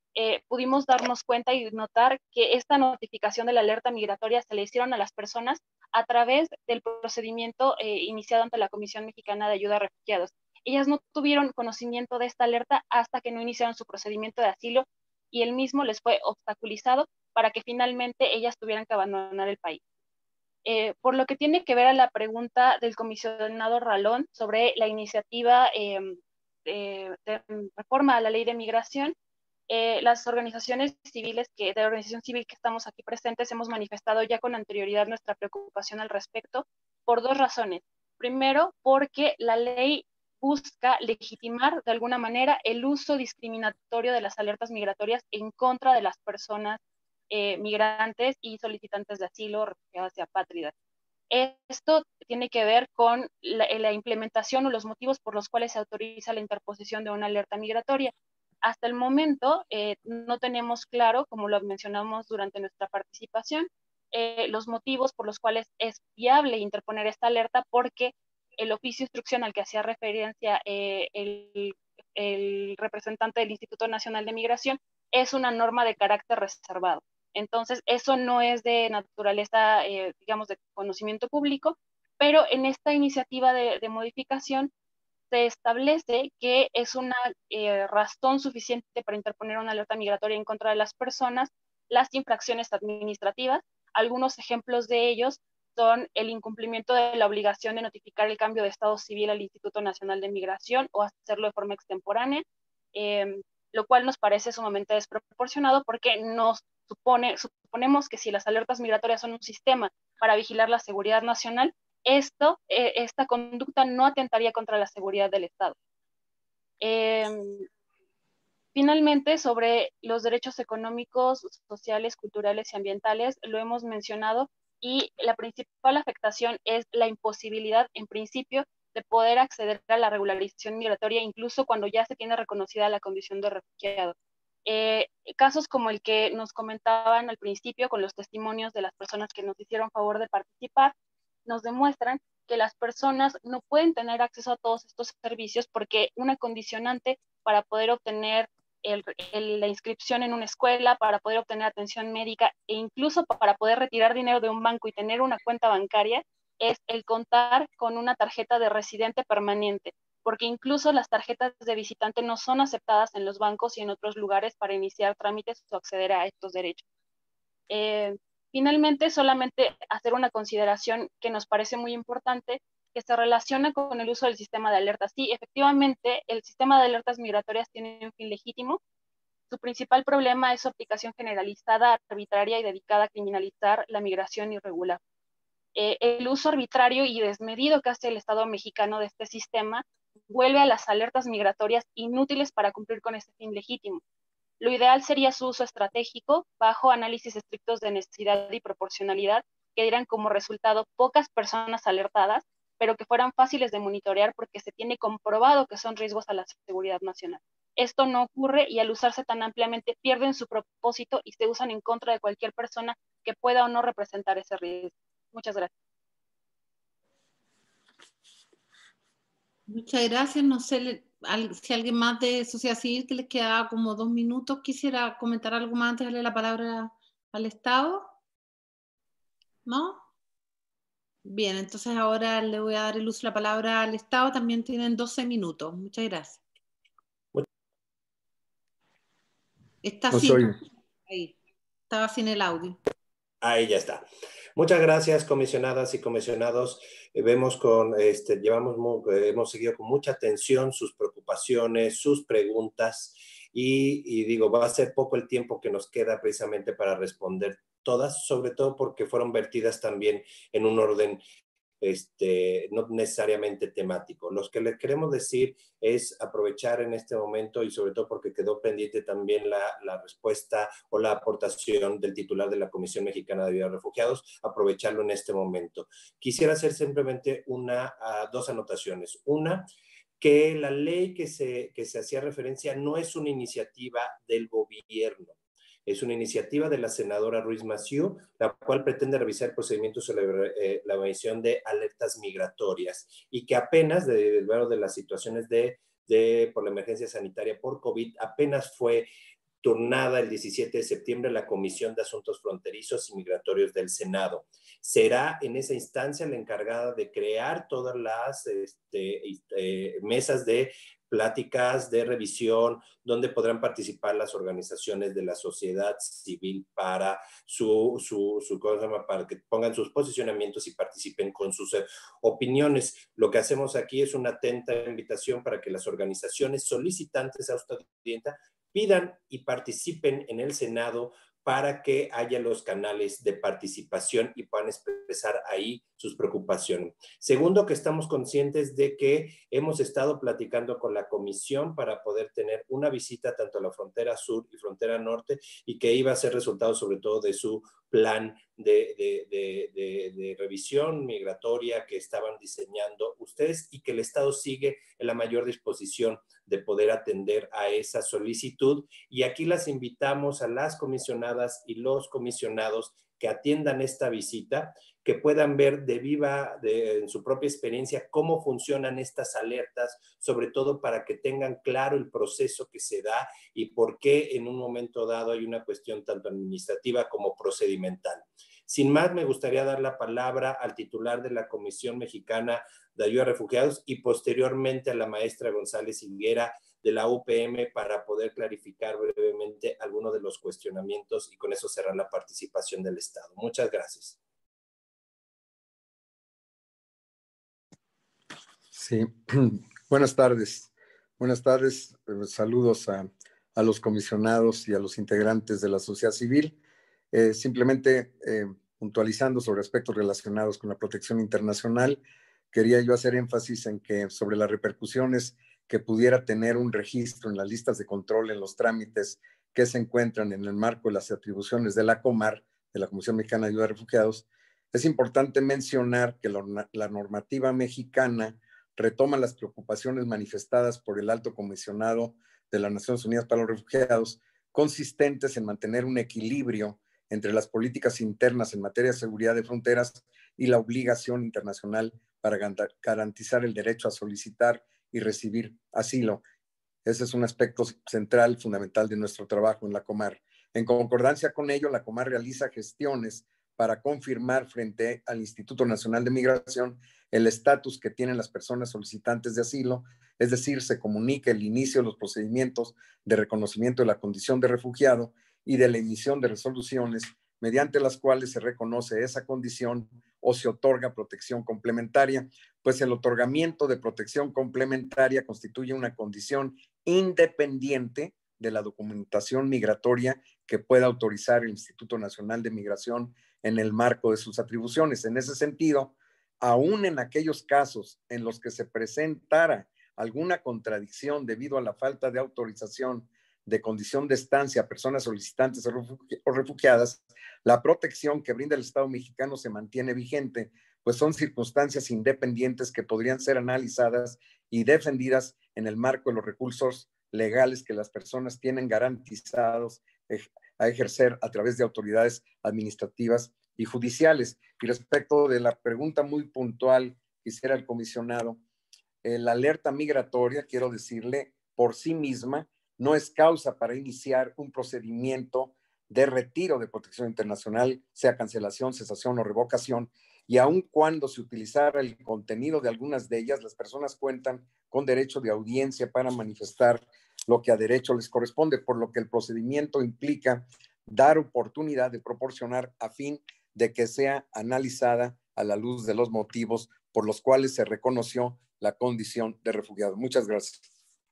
pudimos darnos cuenta y notar que esta notificación de la alerta migratoria se le hicieron a las personas a través del procedimiento iniciado ante la Comisión Mexicana de Ayuda a Refugiados. Ellas no tuvieron conocimiento de esta alerta hasta que no iniciaron su procedimiento de asilo y el mismo les fue obstaculizado para que finalmente ellas tuvieran que abandonar el país. Por lo que tiene que ver a la pregunta del comisionado Ralón sobre la iniciativa de reforma a la ley de migración, las organizaciones civiles de la organización civil que estamos aquí presentes hemos manifestado ya con anterioridad nuestra preocupación al respecto por dos razones. Primero, porque la ley busca legitimar de alguna manera el uso discriminatorio de las alertas migratorias en contra de las personas migrantes y solicitantes de asilo, refugiadas y apátridas. Esto tiene que ver con la implementación o los motivos por los cuales se autoriza la interposición de una alerta migratoria. Hasta el momento no tenemos claro, como lo mencionamos durante nuestra participación, los motivos por los cuales es viable interponer esta alerta, porque el oficio instrucción al que hacía referencia el representante del Instituto Nacional de Migración es una norma de carácter reservado. Entonces, eso no es de naturaleza, digamos, de conocimiento público, pero en esta iniciativa de modificación se establece que es una razón suficiente para interponer una alerta migratoria en contra de las personas, las infracciones administrativas. Algunos ejemplos de ellos son el incumplimiento de la obligación de notificar el cambio de estado civil al Instituto Nacional de Migración o hacerlo de forma extemporánea, lo cual nos parece sumamente desproporcionado porque suponemos que si las alertas migratorias son un sistema para vigilar la seguridad nacional, esta conducta no atentaría contra la seguridad del Estado. Finalmente, sobre los derechos económicos, sociales, culturales y ambientales, lo hemos mencionado, y la principal afectación es la imposibilidad, en principio, de poder acceder a la regularización migratoria, incluso cuando ya se tiene reconocida la condición de refugiado. Casos como el que nos comentaban al principio con los testimonios de las personas que nos hicieron favor de participar, nos demuestran que las personas no pueden tener acceso a todos estos servicios porque una condicionante para poder obtener la inscripción en una escuela, para poder obtener atención médica e incluso para poder retirar dinero de un banco y tener una cuenta bancaria es el contar con una tarjeta de residente permanente, porque incluso las tarjetas de visitante no son aceptadas en los bancos y en otros lugares para iniciar trámites o acceder a estos derechos. Finalmente, solamente hacer una consideración que nos parece muy importante, que se relaciona con el uso del sistema de alertas. Sí, efectivamente, el sistema de alertas migratorias tiene un fin legítimo. Su principal problema es su aplicación generalizada, arbitraria y dedicada a criminalizar la migración irregular. El uso arbitrario y desmedido que hace el Estado mexicano de este sistema vuelve a las alertas migratorias inútiles para cumplir con este fin legítimo. Lo ideal sería su uso estratégico bajo análisis estrictos de necesidad y proporcionalidad que dieran como resultado pocas personas alertadas, pero que fueran fáciles de monitorear porque se tiene comprobado que son riesgos a la seguridad nacional. Esto no ocurre y al usarse tan ampliamente pierden su propósito y se usan en contra de cualquier persona que pueda o no representar ese riesgo. Muchas gracias. Muchas gracias. No sé si alguien más de sociedad civil, que les queda como 2 minutos, quisiera comentar algo más antes de darle la palabra al Estado. ¿No? Bien, entonces ahora le voy a dar el uso de la palabra al Estado. También tienen 12 minutos. Muchas gracias. Está sin, ahí. Estaba sin el audio. Ahí ya está. Muchas gracias, comisionadas y comisionados. Vemos hemos seguido con mucha atención sus preocupaciones, sus preguntas, y digo, va a ser poco el tiempo que nos queda precisamente para responder todas, sobre todo porque fueron vertidas también en un orden no necesariamente temático. Lo que les queremos decir es aprovechar en este momento, y sobre todo porque quedó pendiente también la respuesta o la aportación del titular de la Comisión Mexicana de Ayuda a Refugiados, aprovecharlo en este momento. Quisiera hacer simplemente dos anotaciones. Una, que la ley que se hacía referencia no es una iniciativa del gobierno. Es una iniciativa de la senadora Ruiz Massieu, la cual pretende revisar procedimientos sobre la emisión de alertas migratorias, y que apenas, de las situaciones por la emergencia sanitaria por COVID, apenas fue turnada el 17 de septiembre la Comisión de Asuntos Fronterizos y Migratorios del Senado. Será en esa instancia la encargada de crear todas las mesas de pláticas de revisión, donde podrán participar las organizaciones de la sociedad civil para para que pongan sus posicionamientos y participen con sus opiniones. Lo que hacemos aquí es una atenta invitación para que las organizaciones solicitantes a esta audiencia pidan y participen en el Senado para que haya los canales de participación y puedan expresar ahí sus preocupaciones. Segundo, que estamos conscientes de que hemos estado platicando con la comisión para poder tener una visita tanto a la frontera sur y frontera norte y que iba a ser resultado sobre todo de su plan de revisión migratoria que estaban diseñando ustedes y que el Estado sigue en la mayor disposición de poder atender a esa solicitud. Y aquí las invitamos a las comisionadas y los comisionados que atiendan esta visita, que puedan ver en su propia experiencia cómo funcionan estas alertas, sobre todo para que tengan claro el proceso que se da y por qué en un momento dado hay una cuestión tanto administrativa como procedimental. Sin más, me gustaría dar la palabra al titular de la Comisión Mexicana de Ayuda a Refugiados y posteriormente a la maestra González Higuera de la UPM para poder clarificar brevemente algunos de los cuestionamientos y con eso cerrar la participación del Estado. Muchas gracias. Sí, buenas tardes. Buenas tardes, saludos a los comisionados y a los integrantes de la sociedad civil. Simplemente puntualizando sobre aspectos relacionados con la protección internacional, quería yo hacer énfasis en que sobre las repercusiones que pudiera tener un registro en las listas de control en los trámites que se encuentran en el marco de las atribuciones de la COMAR, de la Comisión Mexicana de Ayuda a Refugiados, es importante mencionar que la normativa mexicana retoma las preocupaciones manifestadas por el Alto Comisionado de las Naciones Unidas para los Refugiados, consistentes en mantener un equilibrio entre las políticas internas en materia de seguridad de fronteras y la obligación internacional para garantizar el derecho a solicitar y recibir asilo. Ese es un aspecto central, fundamental de nuestro trabajo en la COMAR. En concordancia con ello, la COMAR realiza gestiones para confirmar frente al Instituto Nacional de Migración el estatus que tienen las personas solicitantes de asilo, es decir, se comunica el inicio de los procedimientos de reconocimiento de la condición de refugiado y de la emisión de resoluciones mediante las cuales se reconoce esa condición o se otorga protección complementaria, pues el otorgamiento de protección complementaria constituye una condición independiente de la documentación migratoria que pueda autorizar el Instituto Nacional de Migración en el marco de sus atribuciones. En ese sentido, aún en aquellos casos en los que se presentara alguna contradicción debido a la falta de autorización de condición de estancia a personas solicitantes o refugiadas, la protección que brinda el Estado mexicano se mantiene vigente, pues son circunstancias independientes que podrían ser analizadas y defendidas en el marco de los recursos legales que las personas tienen garantizados a ejercer a través de autoridades administrativas y judiciales. Y respecto de la pregunta muy puntual que hiciera el comisionado, la alerta migratoria, quiero decirle, por sí misma, no es causa para iniciar un procedimiento de retiro de protección internacional, sea cancelación, cesación o revocación, y aun cuando se utilizara el contenido de algunas de ellas, las personas cuentan con derecho de audiencia para manifestar lo que a derecho les corresponde, por lo que el procedimiento implica dar oportunidad de proporcionar a fin de que sea analizada a la luz de los motivos por los cuales se reconoció la condición de refugiado. Muchas gracias.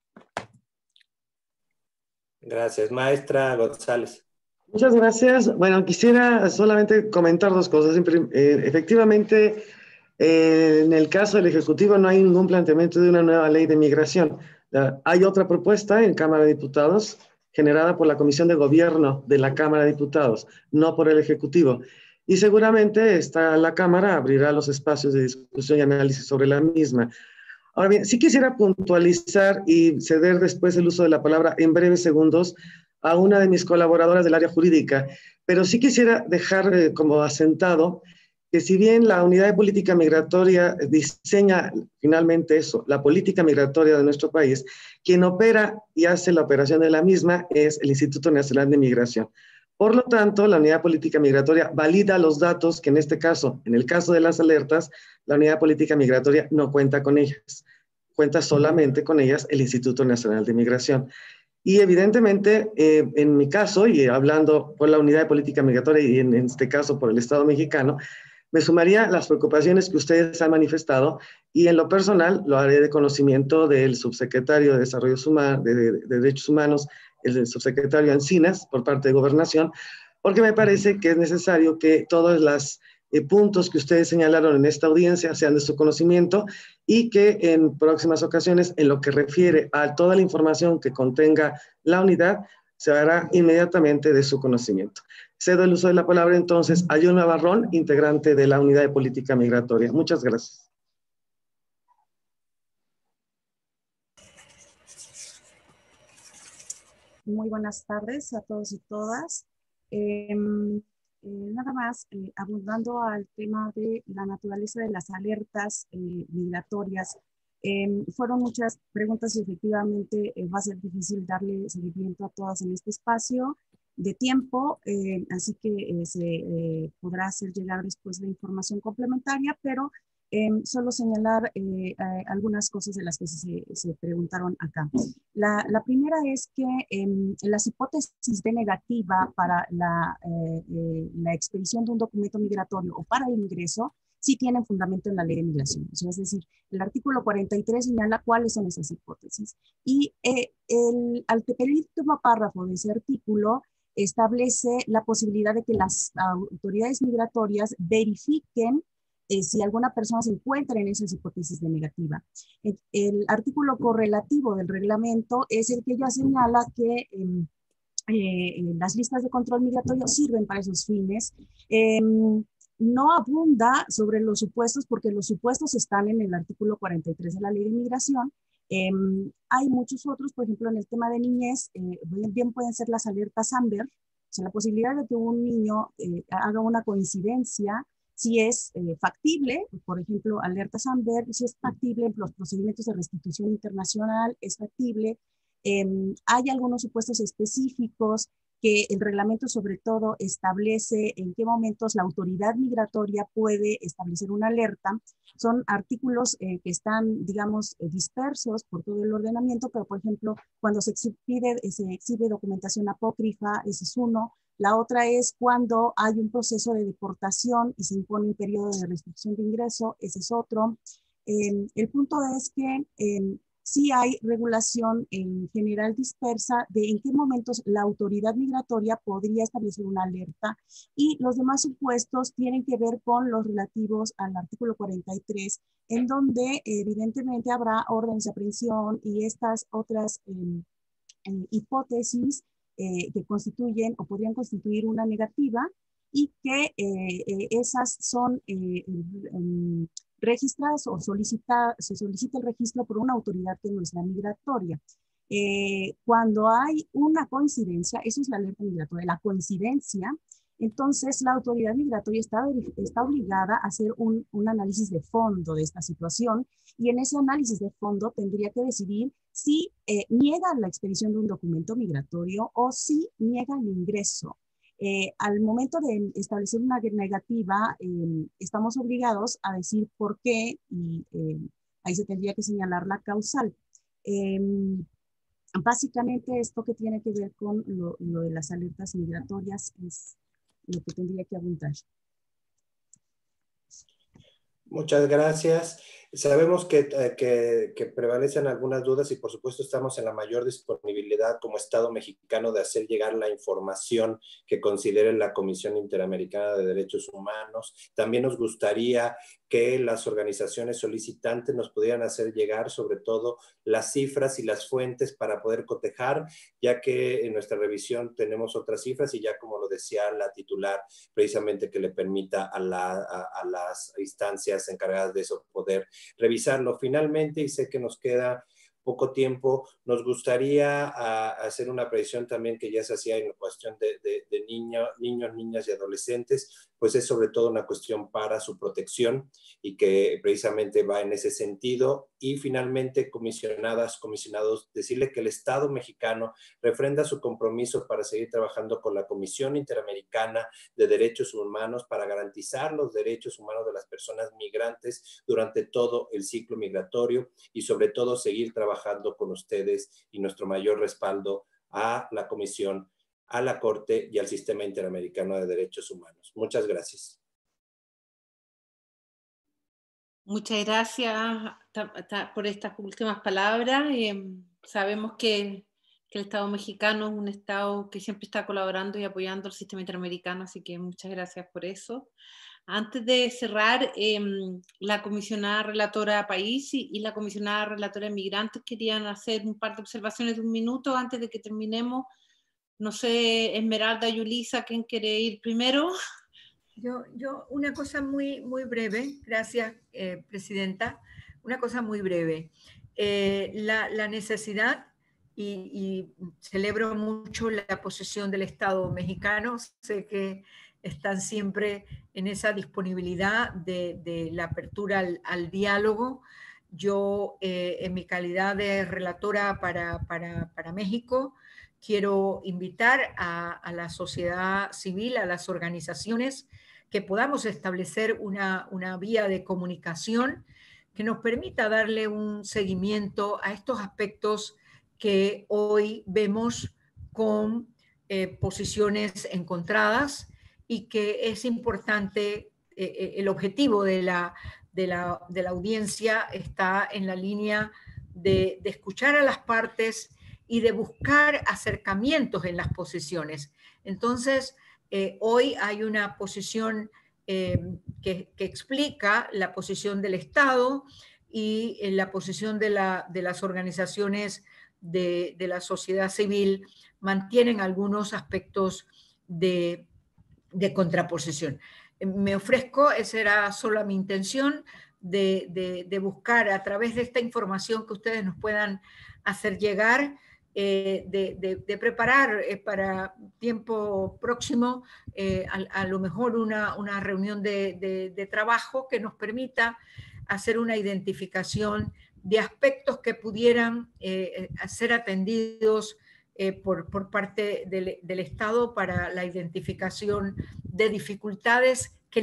Gracias. Maestra González. Muchas gracias. Bueno, quisiera solamente comentar dos cosas. Efectivamente, en el caso del Ejecutivo no hay ningún planteamiento de una nueva ley de migración. Hay otra propuesta en Cámara de Diputados generada por la Comisión de Gobierno de la Cámara de Diputados, no por el Ejecutivo. Y seguramente la Cámara abrirá los espacios de discusión y análisis sobre la misma. Ahora bien, sí quisiera puntualizar y ceder después el uso de la palabra en breves segundos a una de mis colaboradoras del área jurídica, pero sí quisiera dejar como asentado que si bien la Unidad de Política Migratoria diseña finalmente eso, la política migratoria de nuestro país, quien opera y hace la operación de la misma es el Instituto Nacional de Migración. Por lo tanto, la Unidad de Política Migratoria valida los datos que en este caso, en el caso de las alertas, la Unidad de Política Migratoria no cuenta con ellas. Cuenta solamente con ellas el Instituto Nacional de Migración. Y evidentemente, en mi caso, y hablando por la Unidad de Política Migratoria y en este caso por el Estado mexicano, me sumaría las preocupaciones que ustedes han manifestado y en lo personal lo haré de conocimiento del subsecretario de Desarrollo Humano, de Derechos Humanos, el subsecretario Encinas, por parte de Gobernación, porque me parece que es necesario que todos los puntos que ustedes señalaron en esta audiencia sean de su conocimiento y que en próximas ocasiones, en lo que refiere a toda la información que contenga la unidad, se hará inmediatamente de su conocimiento. Cedo el uso de la palabra entonces a John Navarrón, integrante de la Unidad de Política Migratoria. Muchas gracias. Muy buenas tardes a todos y todas. Nada más, abundando al tema de la naturaleza de las alertas migratorias, fueron muchas preguntas y efectivamente va a ser difícil darle seguimiento a todas en este espacio de tiempo, así que se podrá hacer llegar después la información complementaria, pero solo señalar algunas cosas de las que se preguntaron acá. La primera es que las hipótesis de negativa para la expedición de un documento migratorio o para el ingreso sí tienen fundamento en la ley de migración. O sea, es decir, el artículo 43 señala cuáles son esas hipótesis. Y el antepenúltimo párrafo de ese artículo establece la posibilidad de que las autoridades migratorias verifiquen si alguna persona se encuentra en esas hipótesis de negativa. El artículo correlativo del reglamento es el que ya señala que las listas de control migratorio sirven para esos fines. No abunda sobre los supuestos porque los supuestos están en el artículo 43 de la Ley de Migración. Hay muchos otros, por ejemplo, en el tema de niñez, bien pueden ser las alertas Amber, o sea, la posibilidad de que un niño haga una coincidencia, si es factible, por ejemplo, alertas Amber, si es factible, los procedimientos de restitución internacional es factible. Hay algunos supuestos específicos que el reglamento sobre todo establece en qué momentos la autoridad migratoria puede establecer una alerta. Son artículos que están, digamos, dispersos por todo el ordenamiento, pero por ejemplo, cuando se exhibe documentación apócrifa, ese es uno. La otra es cuando hay un proceso de deportación y se impone un periodo de restricción de ingreso, ese es otro. El punto es que sí hay regulación en general dispersa de en qué momentos la autoridad migratoria podría establecer una alerta y los demás supuestos tienen que ver con los relativos al artículo 43, en donde evidentemente habrá órdenes de aprehensión y estas otras hipótesis que constituyen o podrían constituir una negativa y que esas son registradas o se solicita el registro por una autoridad que no es la migratoria. Cuando hay una coincidencia, eso es la alerta migratoria, la coincidencia, entonces la autoridad migratoria está obligada a hacer un análisis de fondo de esta situación y en ese análisis de fondo tendría que decidir si niega la expedición de un documento migratorio o si niega el ingreso. Al momento de establecer una negativa, estamos obligados a decir por qué y ahí se tendría que señalar la causal. Básicamente esto que tiene que ver con lo de las alertas migratorias es lo que tendría que abundar. Muchas gracias. Sabemos que prevalecen algunas dudas y por supuesto estamos en la mayor disponibilidad como Estado mexicano de hacer llegar la información que considere la Comisión Interamericana de Derechos Humanos. También nos gustaría que las organizaciones solicitantes nos pudieran hacer llegar sobre todo las cifras y las fuentes para poder cotejar, ya que en nuestra revisión tenemos otras cifras y ya como lo decía la titular, precisamente que le permita a las instancias encargadas de eso poder revisarlo finalmente. Y sé que nos queda poco tiempo. Nos gustaría hacer una precisión también que ya se hacía en la cuestión de niños, niñas y adolescentes, pues es sobre todo una cuestión para su protección y que precisamente va en ese sentido. Y finalmente, comisionados, decirle que el Estado mexicano refrenda su compromiso para seguir trabajando con la Comisión Interamericana de Derechos Humanos para garantizar los derechos humanos de las personas migrantes durante todo el ciclo migratorio y sobre todo seguir trabajando con ustedes y nuestro mayor respaldo a la Comisión, a la Corte y al Sistema Interamericano de Derechos Humanos. Muchas gracias. Muchas gracias por estas últimas palabras. Sabemos que el Estado mexicano es un Estado que siempre está colaborando y apoyando al sistema interamericano, así que muchas gracias por eso. Antes de cerrar, la comisionada relatora país y la comisionada relatora de migrantes querían hacer un par de observaciones de un minuto antes de que terminemos. No sé, Esmeralda, Yulisa, ¿quién quiere ir primero? Yo una cosa muy breve, gracias, Presidenta, una cosa muy breve. La necesidad, y celebro mucho la posición del Estado mexicano, sé que están siempre en esa disponibilidad de la apertura al diálogo. Yo, en mi calidad de relatora para México, quiero invitar a la sociedad civil, a las organizaciones, que podamos establecer una vía de comunicación que nos permita darle un seguimiento a estos aspectos que hoy vemos con posiciones encontradas y que es importante, el objetivo de la audiencia está en la línea de escuchar a las partes y de buscar acercamientos en las posiciones. Entonces, hoy hay una posición que explica la posición del Estado y la posición de las organizaciones de la sociedad civil mantienen algunos aspectos de contraposición. Me ofrezco, esa era solo mi intención, de buscar a través de esta información que ustedes nos puedan hacer llegar, de preparar para tiempo próximo a lo mejor una reunión de trabajo que nos permita hacer una identificación de aspectos que pudieran ser atendidos por parte del Estado para la identificación de dificultades que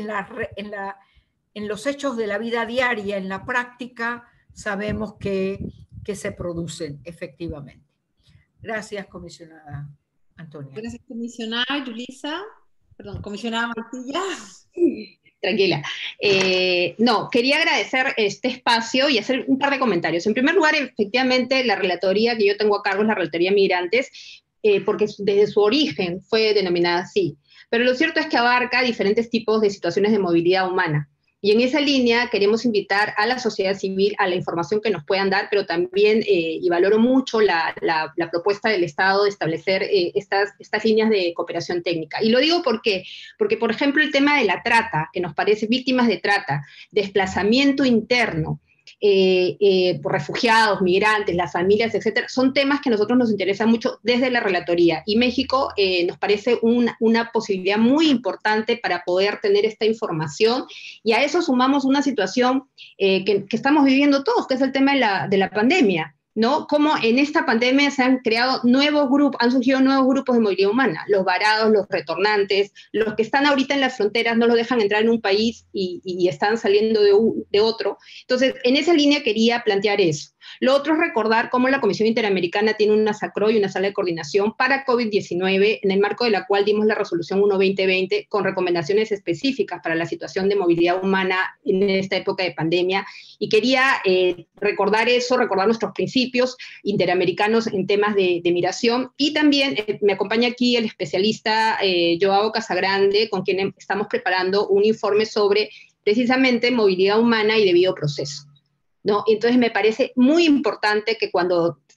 en los hechos de la vida diaria, en la práctica, sabemos que se producen efectivamente. Gracias, comisionada Antonia. Gracias, comisionada Yulisa. Perdón, comisionada Mantilla. Tranquila. No, quería agradecer este espacio y hacer un par de comentarios. En primer lugar, efectivamente, la relatoría que yo tengo a cargo es la relatoría Migrantes, porque desde su origen fue denominada así. Pero lo cierto es que abarca diferentes tipos de situaciones de movilidad humana. Y en esa línea queremos invitar a la sociedad civil a la información que nos puedan dar, pero también, y valoro mucho la propuesta del Estado de establecer estas líneas de cooperación técnica. Y lo digo porque, por ejemplo, el tema de la trata, que nos parece víctimas de trata, desplazamiento interno, por refugiados, migrantes, las familias, etcétera, son temas que a nosotros nos interesan mucho desde la relatoría. Y México nos parece una posibilidad muy importante para poder tener esta información. Y a eso sumamos una situación que estamos viviendo todos, que es el tema de la pandemia, ¿no? Cómo en esta pandemia se han creado nuevos grupos, han surgido nuevos grupos de movilidad humana, los varados, los retornantes, los que están ahorita en las fronteras, no los dejan entrar en un país y están saliendo de otro. Entonces, en esa línea quería plantear eso. Lo otro es recordar cómo la Comisión Interamericana tiene una SACRO y una sala de coordinación para COVID-19, en el marco de la cual dimos la resolución 1-2020 con recomendaciones específicas para la situación de movilidad humana en esta época de pandemia. Y quería recordar eso, recordar nuestros principios interamericanos en temas de migración. Y también me acompaña aquí el especialista Joao Casagrande, con quien estamos preparando un informe sobre precisamente movilidad humana y debido proceso, ¿no? Entonces me parece muy importante que cuando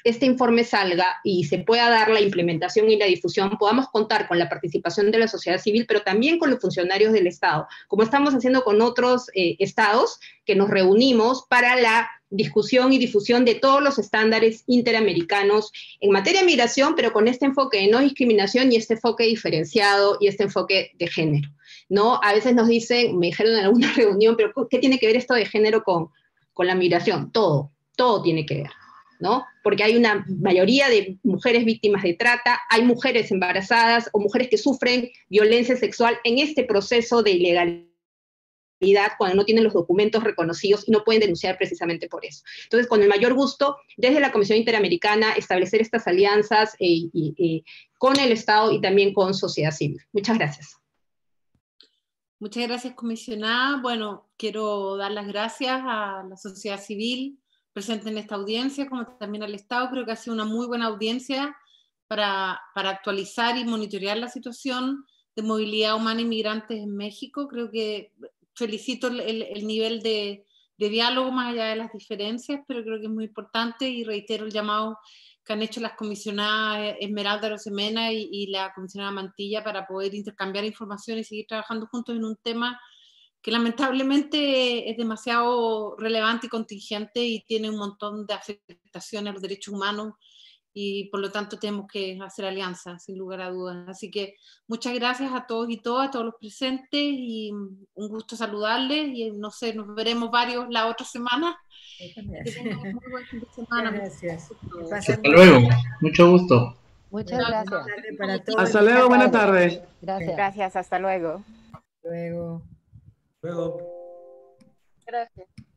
este informe salga y se pueda dar la implementación y la difusión, podamos contar con la participación de la sociedad civil, pero también con los funcionarios del Estado, como estamos haciendo con otros estados, que nos reunimos para la discusión y difusión de todos los estándares interamericanos en materia de migración, pero con este enfoque de no discriminación y este enfoque diferenciado y este enfoque de género, ¿no? A veces nos dicen, me dijeron en alguna reunión, pero ¿qué tiene que ver esto de género con la migración? Todo tiene que ver, ¿no? Porque hay una mayoría de mujeres víctimas de trata, hay mujeres embarazadas o mujeres que sufren violencia sexual en este proceso de ilegalidad cuando no tienen los documentos reconocidos y no pueden denunciar precisamente por eso. Entonces, con el mayor gusto, desde la Comisión Interamericana, establecer estas alianzas con el Estado y también con sociedad civil. Muchas gracias. Muchas gracias, comisionada. Bueno, quiero dar las gracias a la sociedad civil presente en esta audiencia, como también al Estado. Creo que ha sido una muy buena audiencia para actualizar y monitorear la situación de movilidad humana y migrantes en México. Creo que felicito el nivel de diálogo más allá de las diferencias, pero creo que es muy importante y reitero el llamado que han hecho las comisionadas Esmeralda Arosemena y la comisionada Mantilla para poder intercambiar información y seguir trabajando juntos en un tema que lamentablemente es demasiado relevante y contingente y tiene un montón de afectaciones a los derechos humanos y por lo tanto tenemos que hacer alianzas, sin lugar a dudas. Así que muchas gracias a todos y todas, a todos los presentes, y un gusto saludarles, y no sé, nos veremos varios la otra semana. Que tengan un muy buen fin de semana. Gracias. Hasta luego, mucho gusto. Muchas gracias. Hasta luego, buena tarde. Gracias. Gracias, hasta luego. Luego. Luego. Gracias.